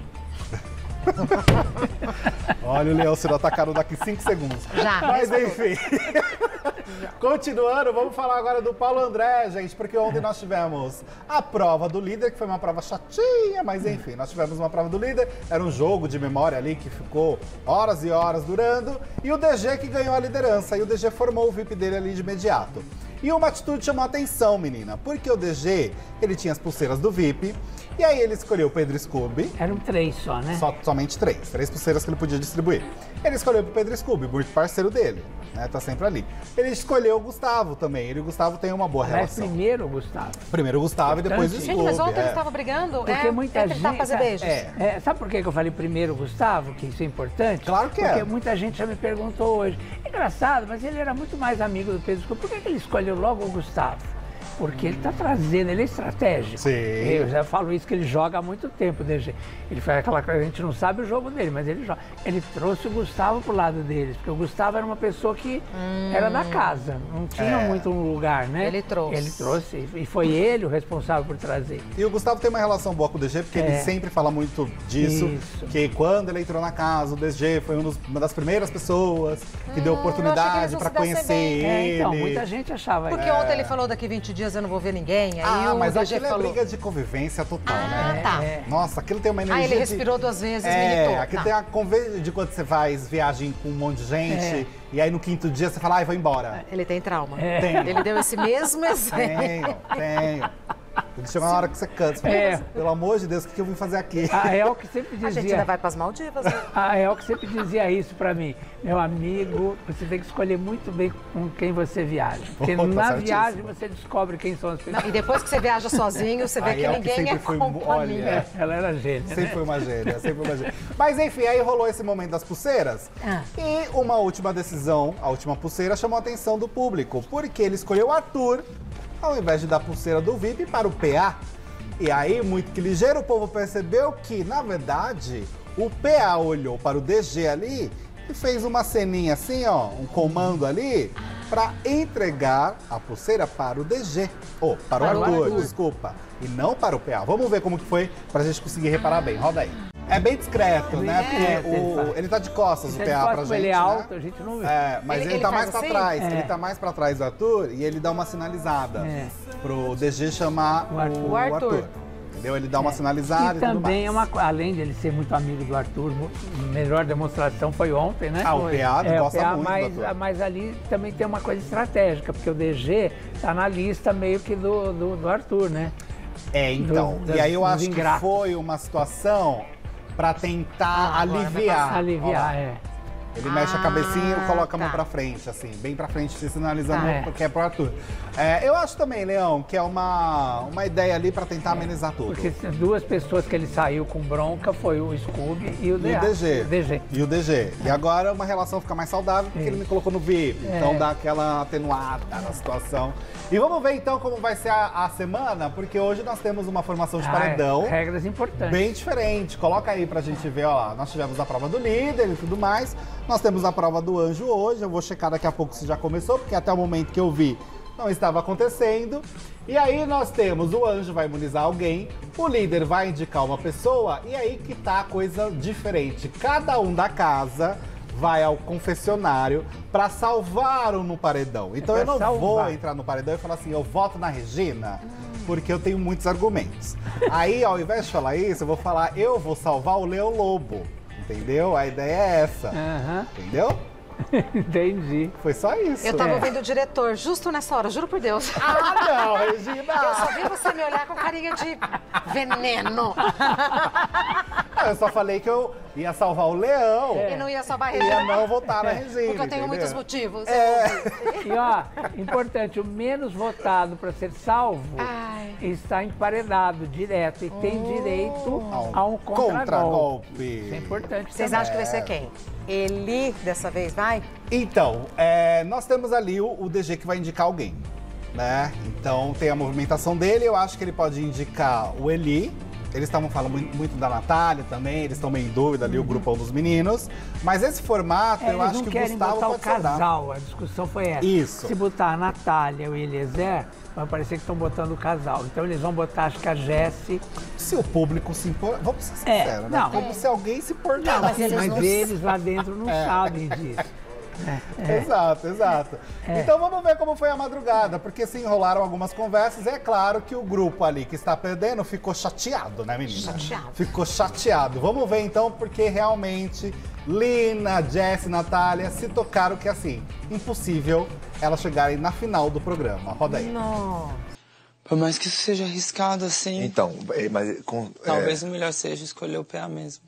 Olha o Leão sendo atacado daqui cinco segundos. Já, Mas mesmo enfim. Continuando, vamos falar agora do Paulo André, gente, porque ontem nós tivemos a prova do líder, que foi uma prova chatinha, mas enfim, nós tivemos uma prova do líder, era um jogo de memória ali que ficou horas e horas durando, e o D G que ganhou a liderança, e o D G formou o V I P dele ali de imediato. E uma atitude chamou a atenção, menina, porque o D G, ele tinha as pulseiras do V I P, e aí ele escolheu o Pedro Scooby, Eram três só, né? só, somente três, três pulseiras que ele podia distribuir. Ele escolheu pro Pedro Scooby, muito parceiro dele, né? Tá sempre ali. Ele escolheu o Gustavo também. Ele e o Gustavo tem uma boa Mas relação. primeiro, Gustavo. Primeiro o Gustavo e depois o Gente, Scooby. Gente, mas ontem é. eles estavam brigando, Porque é, muita entre gente- tapas e beijos. É. É, sabe por que que eu falei primeiro Gustavo, que isso é importante? Claro que é. Porque muita gente já me perguntou hoje. É engraçado, mas ele era muito mais amigo do Pedro Scooby. Por que que ele escolheu logo o Gustavo? Porque ele está trazendo, ele é estratégico. Sim. Eu já falo isso, que ele joga há muito tempo, D G. Ele faz aquela coisa, a gente não sabe o jogo dele, mas ele joga. Ele trouxe o Gustavo pro lado deles, porque o Gustavo era uma pessoa que era da casa, não tinha É. muito um lugar, né? Ele trouxe. Ele trouxe, e foi ele o responsável por trazer. E o Gustavo tem uma relação boa com o D G, porque É. ele sempre fala muito disso. Isso. Que quando ele entrou na casa, o D G foi um dos- uma das primeiras pessoas que deu Hum, eu achei que oportunidade eles não pra se dessem conhecer bem. É, ele. então, muita gente achava Porque isso. ontem ele falou daqui vinte dias eu não vou ver ninguém, aí Ah, o mas D G aquilo falou... é briga de convivência total, Ah, né? tá. É. Nossa, aquilo tem uma energia Ah, ele de- respirou duas vezes, É, militou. aqui Tá. tem a convívio de quando você faz viagem com um monte de gente É. e aí no quinto dia você fala, ai, vou embora. Ele tem trauma. É. Tenho. Ele deu esse mesmo exemplo. Tenho, tenho. Tem que chegar uma hora que você cansa. É. Pelo amor de Deus, o que eu vim fazer aqui? A Elke sempre dizia... A gente ainda vai para as Maldivas, né? A Elke sempre dizia isso pra mim. Meu amigo, você tem que escolher muito bem com quem você viaja. Porque Opa, na certíssimo. viagem você descobre quem são as pessoas. Não, e depois que você viaja sozinho, você vê A que Elke ninguém sempre é foi- companhia. olha, Ela era gênia, Sempre né? foi uma gênia, sempre foi uma gênia. Mas enfim, aí rolou esse momento das pulseiras. Ah. E uma última decisão, a última pulseira, chamou a atenção do público. Porque ele escolheu o Arthur, ao invés de dar a pulseira do V I P para o P A. E aí, muito que ligeiro, o povo percebeu que, na verdade, o P A olhou para o D G ali e fez uma ceninha assim, ó, um comando ali, para entregar a pulseira para o D G. Ou, para o Para o Arthur, Arthur. desculpa. E não para o P A. Vamos ver como que foi, pra gente conseguir reparar bem. Roda aí. É bem discreto, né? discreto, Porque o- ele faz. ele tá de costas, o Ele P A tá de pra costas, gente, ele é né? alto, a gente não vê. É, mas Ele- ele, ele tá faz mais pra assim? trás. É. Ele tá mais pra trás do Arthur e ele dá uma sinalizada É. pro D G chamar O Arthur. o, O Arthur. Entendeu? Ele dá uma sinalizada E e, tudo também é mais. uma co- além de ele ser muito amigo do Arthur, mu- a melhor demonstração foi ontem, né? Ah, o P A é, gosta o P A, muito do mas, Arthur. mas ali também tem uma coisa estratégica, porque o D G tá na lista meio que do, do, do Arthur, né? É, então. do- e aí eu dos acho que ingratos. foi uma situação pra tentar Ah, agora vai aliviar. Ó Aliviar, lá. é. Ele mexe a cabecinha Ah, e coloca a mão tá. pra frente, assim, bem pra frente, se sinalizando Tá. É. porque é pro Arthur. É, eu acho também, Leão, que é uma, uma ideia ali pra tentar amenizar tudo. Porque as duas pessoas que ele saiu com bronca foi o Scooby e o, E D A, o D G. O D G. E o D G. E agora uma relação fica mais saudável porque É. ele me colocou no V I P. É. Então dá aquela atenuada na situação. E vamos ver então como vai ser a, a semana, porque hoje nós temos uma formação de Ah, paredão. é, regras importantes. Bem diferente. Coloca aí pra gente ver, ó. Nós tivemos a prova do líder e tudo mais. Nós temos a prova do anjo hoje. Eu vou checar daqui a pouco se já começou, porque até o momento que eu vi não estava acontecendo. E aí nós temos o anjo vai imunizar alguém, o líder vai indicar uma pessoa, e aí que tá a coisa diferente. Cada um da casa vai ao confessionário pra salvar um no paredão. Então pra eu não salvar. vou entrar no paredão e falar assim, eu voto na Regina, porque eu tenho muitos argumentos. Aí, ao invés de falar isso, eu vou falar, eu vou salvar o Leão Lobo. Entendeu? A ideia é essa. Aham. Entendeu? Entendi. Foi só isso. Eu tava É. ouvindo o diretor justo nessa hora, juro por Deus. Ah, não, Regina! Eu só vi você me olhar com carinha de veneno. Ah, eu só falei que eu ia salvar o Leão. E não ia salvar a E Regina. ia não votar na Regina. Porque eu tenho entendeu? muitos motivos. É. E ó, importante, o menos votado para ser salvo Ai. está emparedado direto e tem direito A a um contragolpe. contragolpe. Isso é importante Vocês também. acham que vai ser quem? Eli dessa vez, vai? Então, é, nós temos ali o, o D G que vai indicar alguém, né? Então tem a movimentação dele, eu acho que ele pode indicar o Eli. Eles estavam falando muito, muito da Natália também, eles estão meio em dúvida ali, o grupão dos meninos. Mas esse formato, É, eu eles acho não que o querem Gustavo botar o pode sobrar. casal, a discussão foi essa. Isso. Se botar a Natália e o Eliezer, vai parecer que estão botando o casal. Então eles vão botar, acho que a Jessie. Se o público se impor, vamos ser É, sinceros, né? não. Como se alguém se importasse. Mas, eles eles, não- lá dentro não É. sabem disso. É. Exato, exato. É. Então vamos ver como foi a madrugada, porque se enrolaram algumas conversas. E é claro que o grupo ali que está perdendo ficou chateado, né, menina? Chateado. Ficou chateado. Vamos ver então, porque realmente Lina, Jess e Natália se tocaram que assim, impossível elas chegarem na final do programa. Roda aí. Não. Por mais que isso seja arriscado assim, Então, é, mas com, talvez é, o melhor seja escolher o P A mesmo.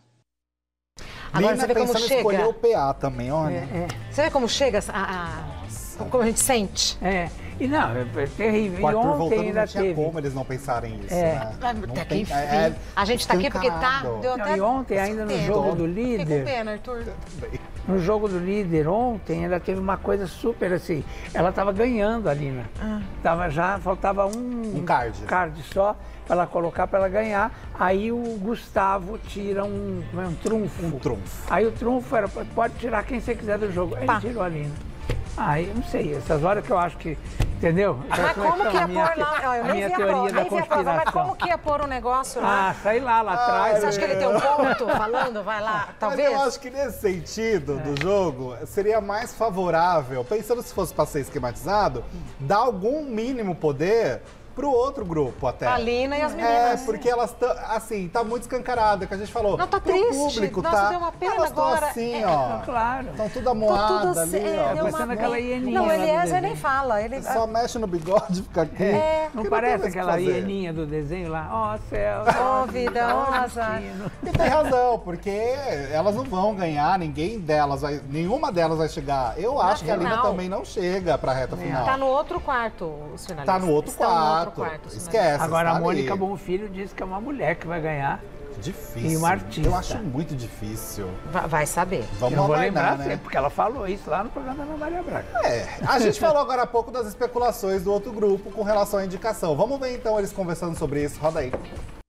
Agora Lina você vê como pensando em chega. escolher o P A também, olha. É, Você vê como chega a, a- como a gente sente? é. E não, é é terrível. O E Arthur ontem voltando ainda não tinha teve. como eles não pensarem nisso, É. né? Até Não que tem- enfim. é- A gente tá aqui porque tá. escancarado. Deu Não, até e ontem, ainda no pena. jogo do Fiquei com líder, pena, Arthur. no jogo do líder ontem, ela teve uma coisa super assim. Ela estava ganhando a Lina. Tava já, faltava um, Um card. card só para ela colocar para ela ganhar. Aí o Gustavo tira um, como é, um trunfo. Um trunfo. Aí o trunfo era, pode tirar quem você quiser do jogo. Aí Pá. ele tirou a Lina. Aí, eu não sei, essas horas que eu acho que, entendeu? Mas como que ia a minha, pôr lá? Ó, eu a nem minha vi a teoria prova, da nem vi a prova, mas conspiração. como que ia pôr o negócio lá? Ah, sei lá, lá atrás. Você acha que ele tem um ponto falando? Vai lá, talvez? Mas eu acho que nesse sentido do jogo, seria mais favorável, pensando se fosse para ser esquematizado, dar algum mínimo poder pro outro grupo até. A Lina e as É, meninas. porque elas estão, assim, tá muito escancarada, que a gente falou. Não, tá pro triste. público, Nossa, tá? deu uma pena elas tão agora. assim, É, ó. Claro. Estão tudo amoadas tudo ali, assim, é, ó. deu uma- Parecendo aquela hieninha Não, lá o do Eliezer desenho. nem fala. Ele... Só mexe no bigode, fica aqui. É. Não Que parece tem mais o que aquela fazer. hieninha do desenho lá? Ó céu. Ó, vida, ó, azar. E tem razão, porque elas não vão ganhar, ninguém delas vai, nenhuma delas vai chegar. Eu acho que a Lina Não. também não chega pra reta final. Tá no outro quarto, os finalistas. Tá no outro Estão quarto. no outro quarto, os Esquece. Agora está a Mônica ali. Bonfilho disse que é uma mulher que vai ganhar. Difícil. E uma artista. Eu acho muito difícil. Va- Vai saber. Vamos Eu não vou aguardar, lembrar, né? porque ela falou isso lá no programa da Ana Maria Braga. É, a gente falou agora há pouco das especulações do outro grupo com relação à indicação. Vamos ver então eles conversando sobre isso. Roda aí.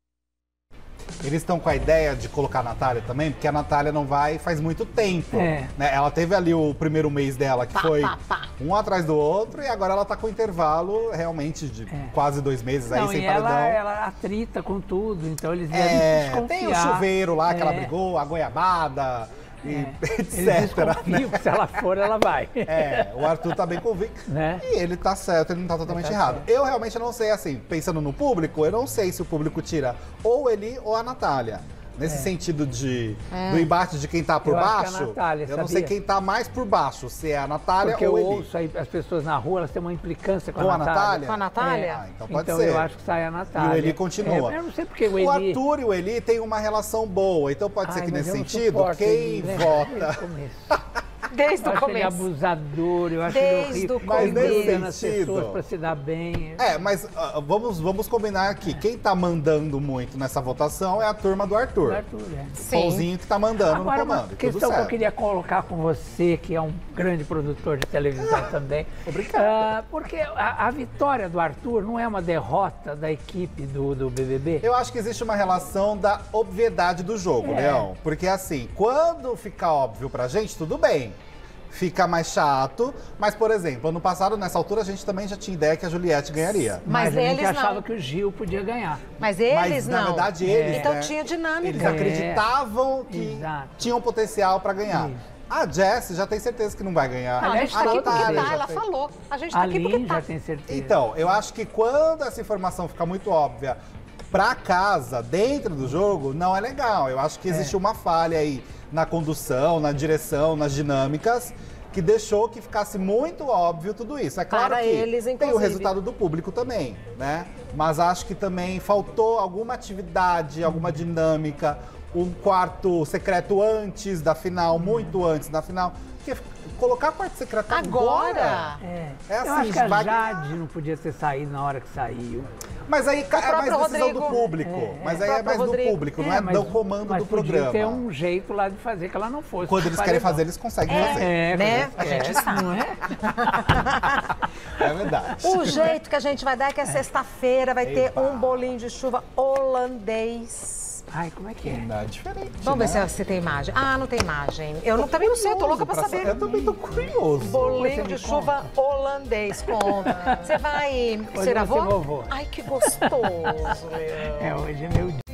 Eles estão com a ideia de colocar a Natália também, porque a Natália não vai faz muito tempo. É. Né? Ela teve ali o primeiro mês dela, que Pá, foi pá, pá. um atrás do outro, e agora ela tá com intervalo realmente de quase dois meses aí, Não, sem e paredão. ela, ela atrita com tudo, então eles devem É, desconfiar. tem o chuveiro lá que ela É. brigou, a goiabada, e Eles etcétera. desconfiam que se ela for, ela vai. É, o Arthur tá bem convicto. Né? E ele tá certo, ele não tá totalmente Ele tá errado. certo. Eu realmente não sei, assim, pensando no público, eu não sei se o público tira ou ele ou a Natália. Nesse sentido de, do embate de quem tá por Eu acho que é a baixo, Natália, eu não sabia? sei quem tá mais por baixo, se é a Natália Porque ou eu ele. ouço aí as pessoas na rua, elas têm uma implicância com, Com a a Natália. Natália? Com a Natália? Ah, então pode Então ser. eu acho que sai a Natália. E o Eli continua. É, eu não sei porque o O Eli... Arthur e o Eli têm uma relação boa, então pode ser Ai, que mas nesse eu não sentido, suporto quem ele, né? vota. Desde o começo. Desde Eu o acho ele começo. abusador, eu acho Desde ele horrível. o Mas nesse Convidando as sentido- pessoas para se dar bem. É, mas ah, vamos, vamos combinar aqui. Quem tá mandando muito nessa votação é a turma do Arthur. O Arthur, é. Sim. Pauzinho que tá mandando Agora, no uma comando. e tudo questão que eu certo. queria colocar com você, que é um grande produtor de televisão também. Obrigado. Ah, porque a, a vitória do Arthur não é uma derrota da equipe do, do B B B? Eu acho que existe uma relação da obviedade do jogo, É. Leão. Porque assim, quando fica óbvio pra gente, tudo bem. Fica mais chato, mas, por exemplo, ano passado, nessa altura, a gente também já tinha ideia que a Juliette ganharia. Mas a gente eles achava não. que o Gil podia ganhar. Mas eles Mas, não. na verdade, eles, Então né, tinha dinâmica. Eles É. acreditavam que Exato. tinham potencial pra ganhar. Isso. A Jess já tem certeza que não vai ganhar. Não, a gente tá aqui porque Natália tá, já ela tem- falou. A gente tá A aqui porque Lin tá. já tem certeza. Então, eu acho que quando essa informação fica muito óbvia pra casa, dentro do jogo, não é legal. Eu acho que existe uma falha aí na condução, na direção, nas dinâmicas, que deixou que ficasse muito óbvio tudo isso. É claro Para que eles, tem o inclusive. resultado do público também, né? Mas acho que também faltou alguma atividade, alguma dinâmica, um quarto secreto antes da final, muito antes da final. Porque colocar quarto secreto agora... Agora. É. É assim, eu acho que a vai- Jade não podia ter saído na hora que saiu. Mas aí ca- é mais próprio decisão do Rodrigo. público. É, mas é. aí O é mais próprio do Rodrigo. público, não é, mas, do comando mas do podia programa. ter um jeito lá de fazer que ela não fosse. Quando pro eles querem paredão. fazer, eles conseguem fazer. É, Né? quando A eles gente querem, sabe. não é? É verdade. O jeito que a gente vai dar é que é sexta-feira vai ter Epa. um bolinho de chuva holandês. Ai, como é que é? Não, é diferente. Vamos né? ver se, se tem imagem. Ah, não tem imagem. Eu não, também não sei, eu tô louca pra Pra saber. Eu também tô curioso. Bolinho Você de me chuva holandês. Conta. Você vai Hoje ser eu vou avô? ser vovô. Ai, que gostoso, Leão. É, hoje é meu dia.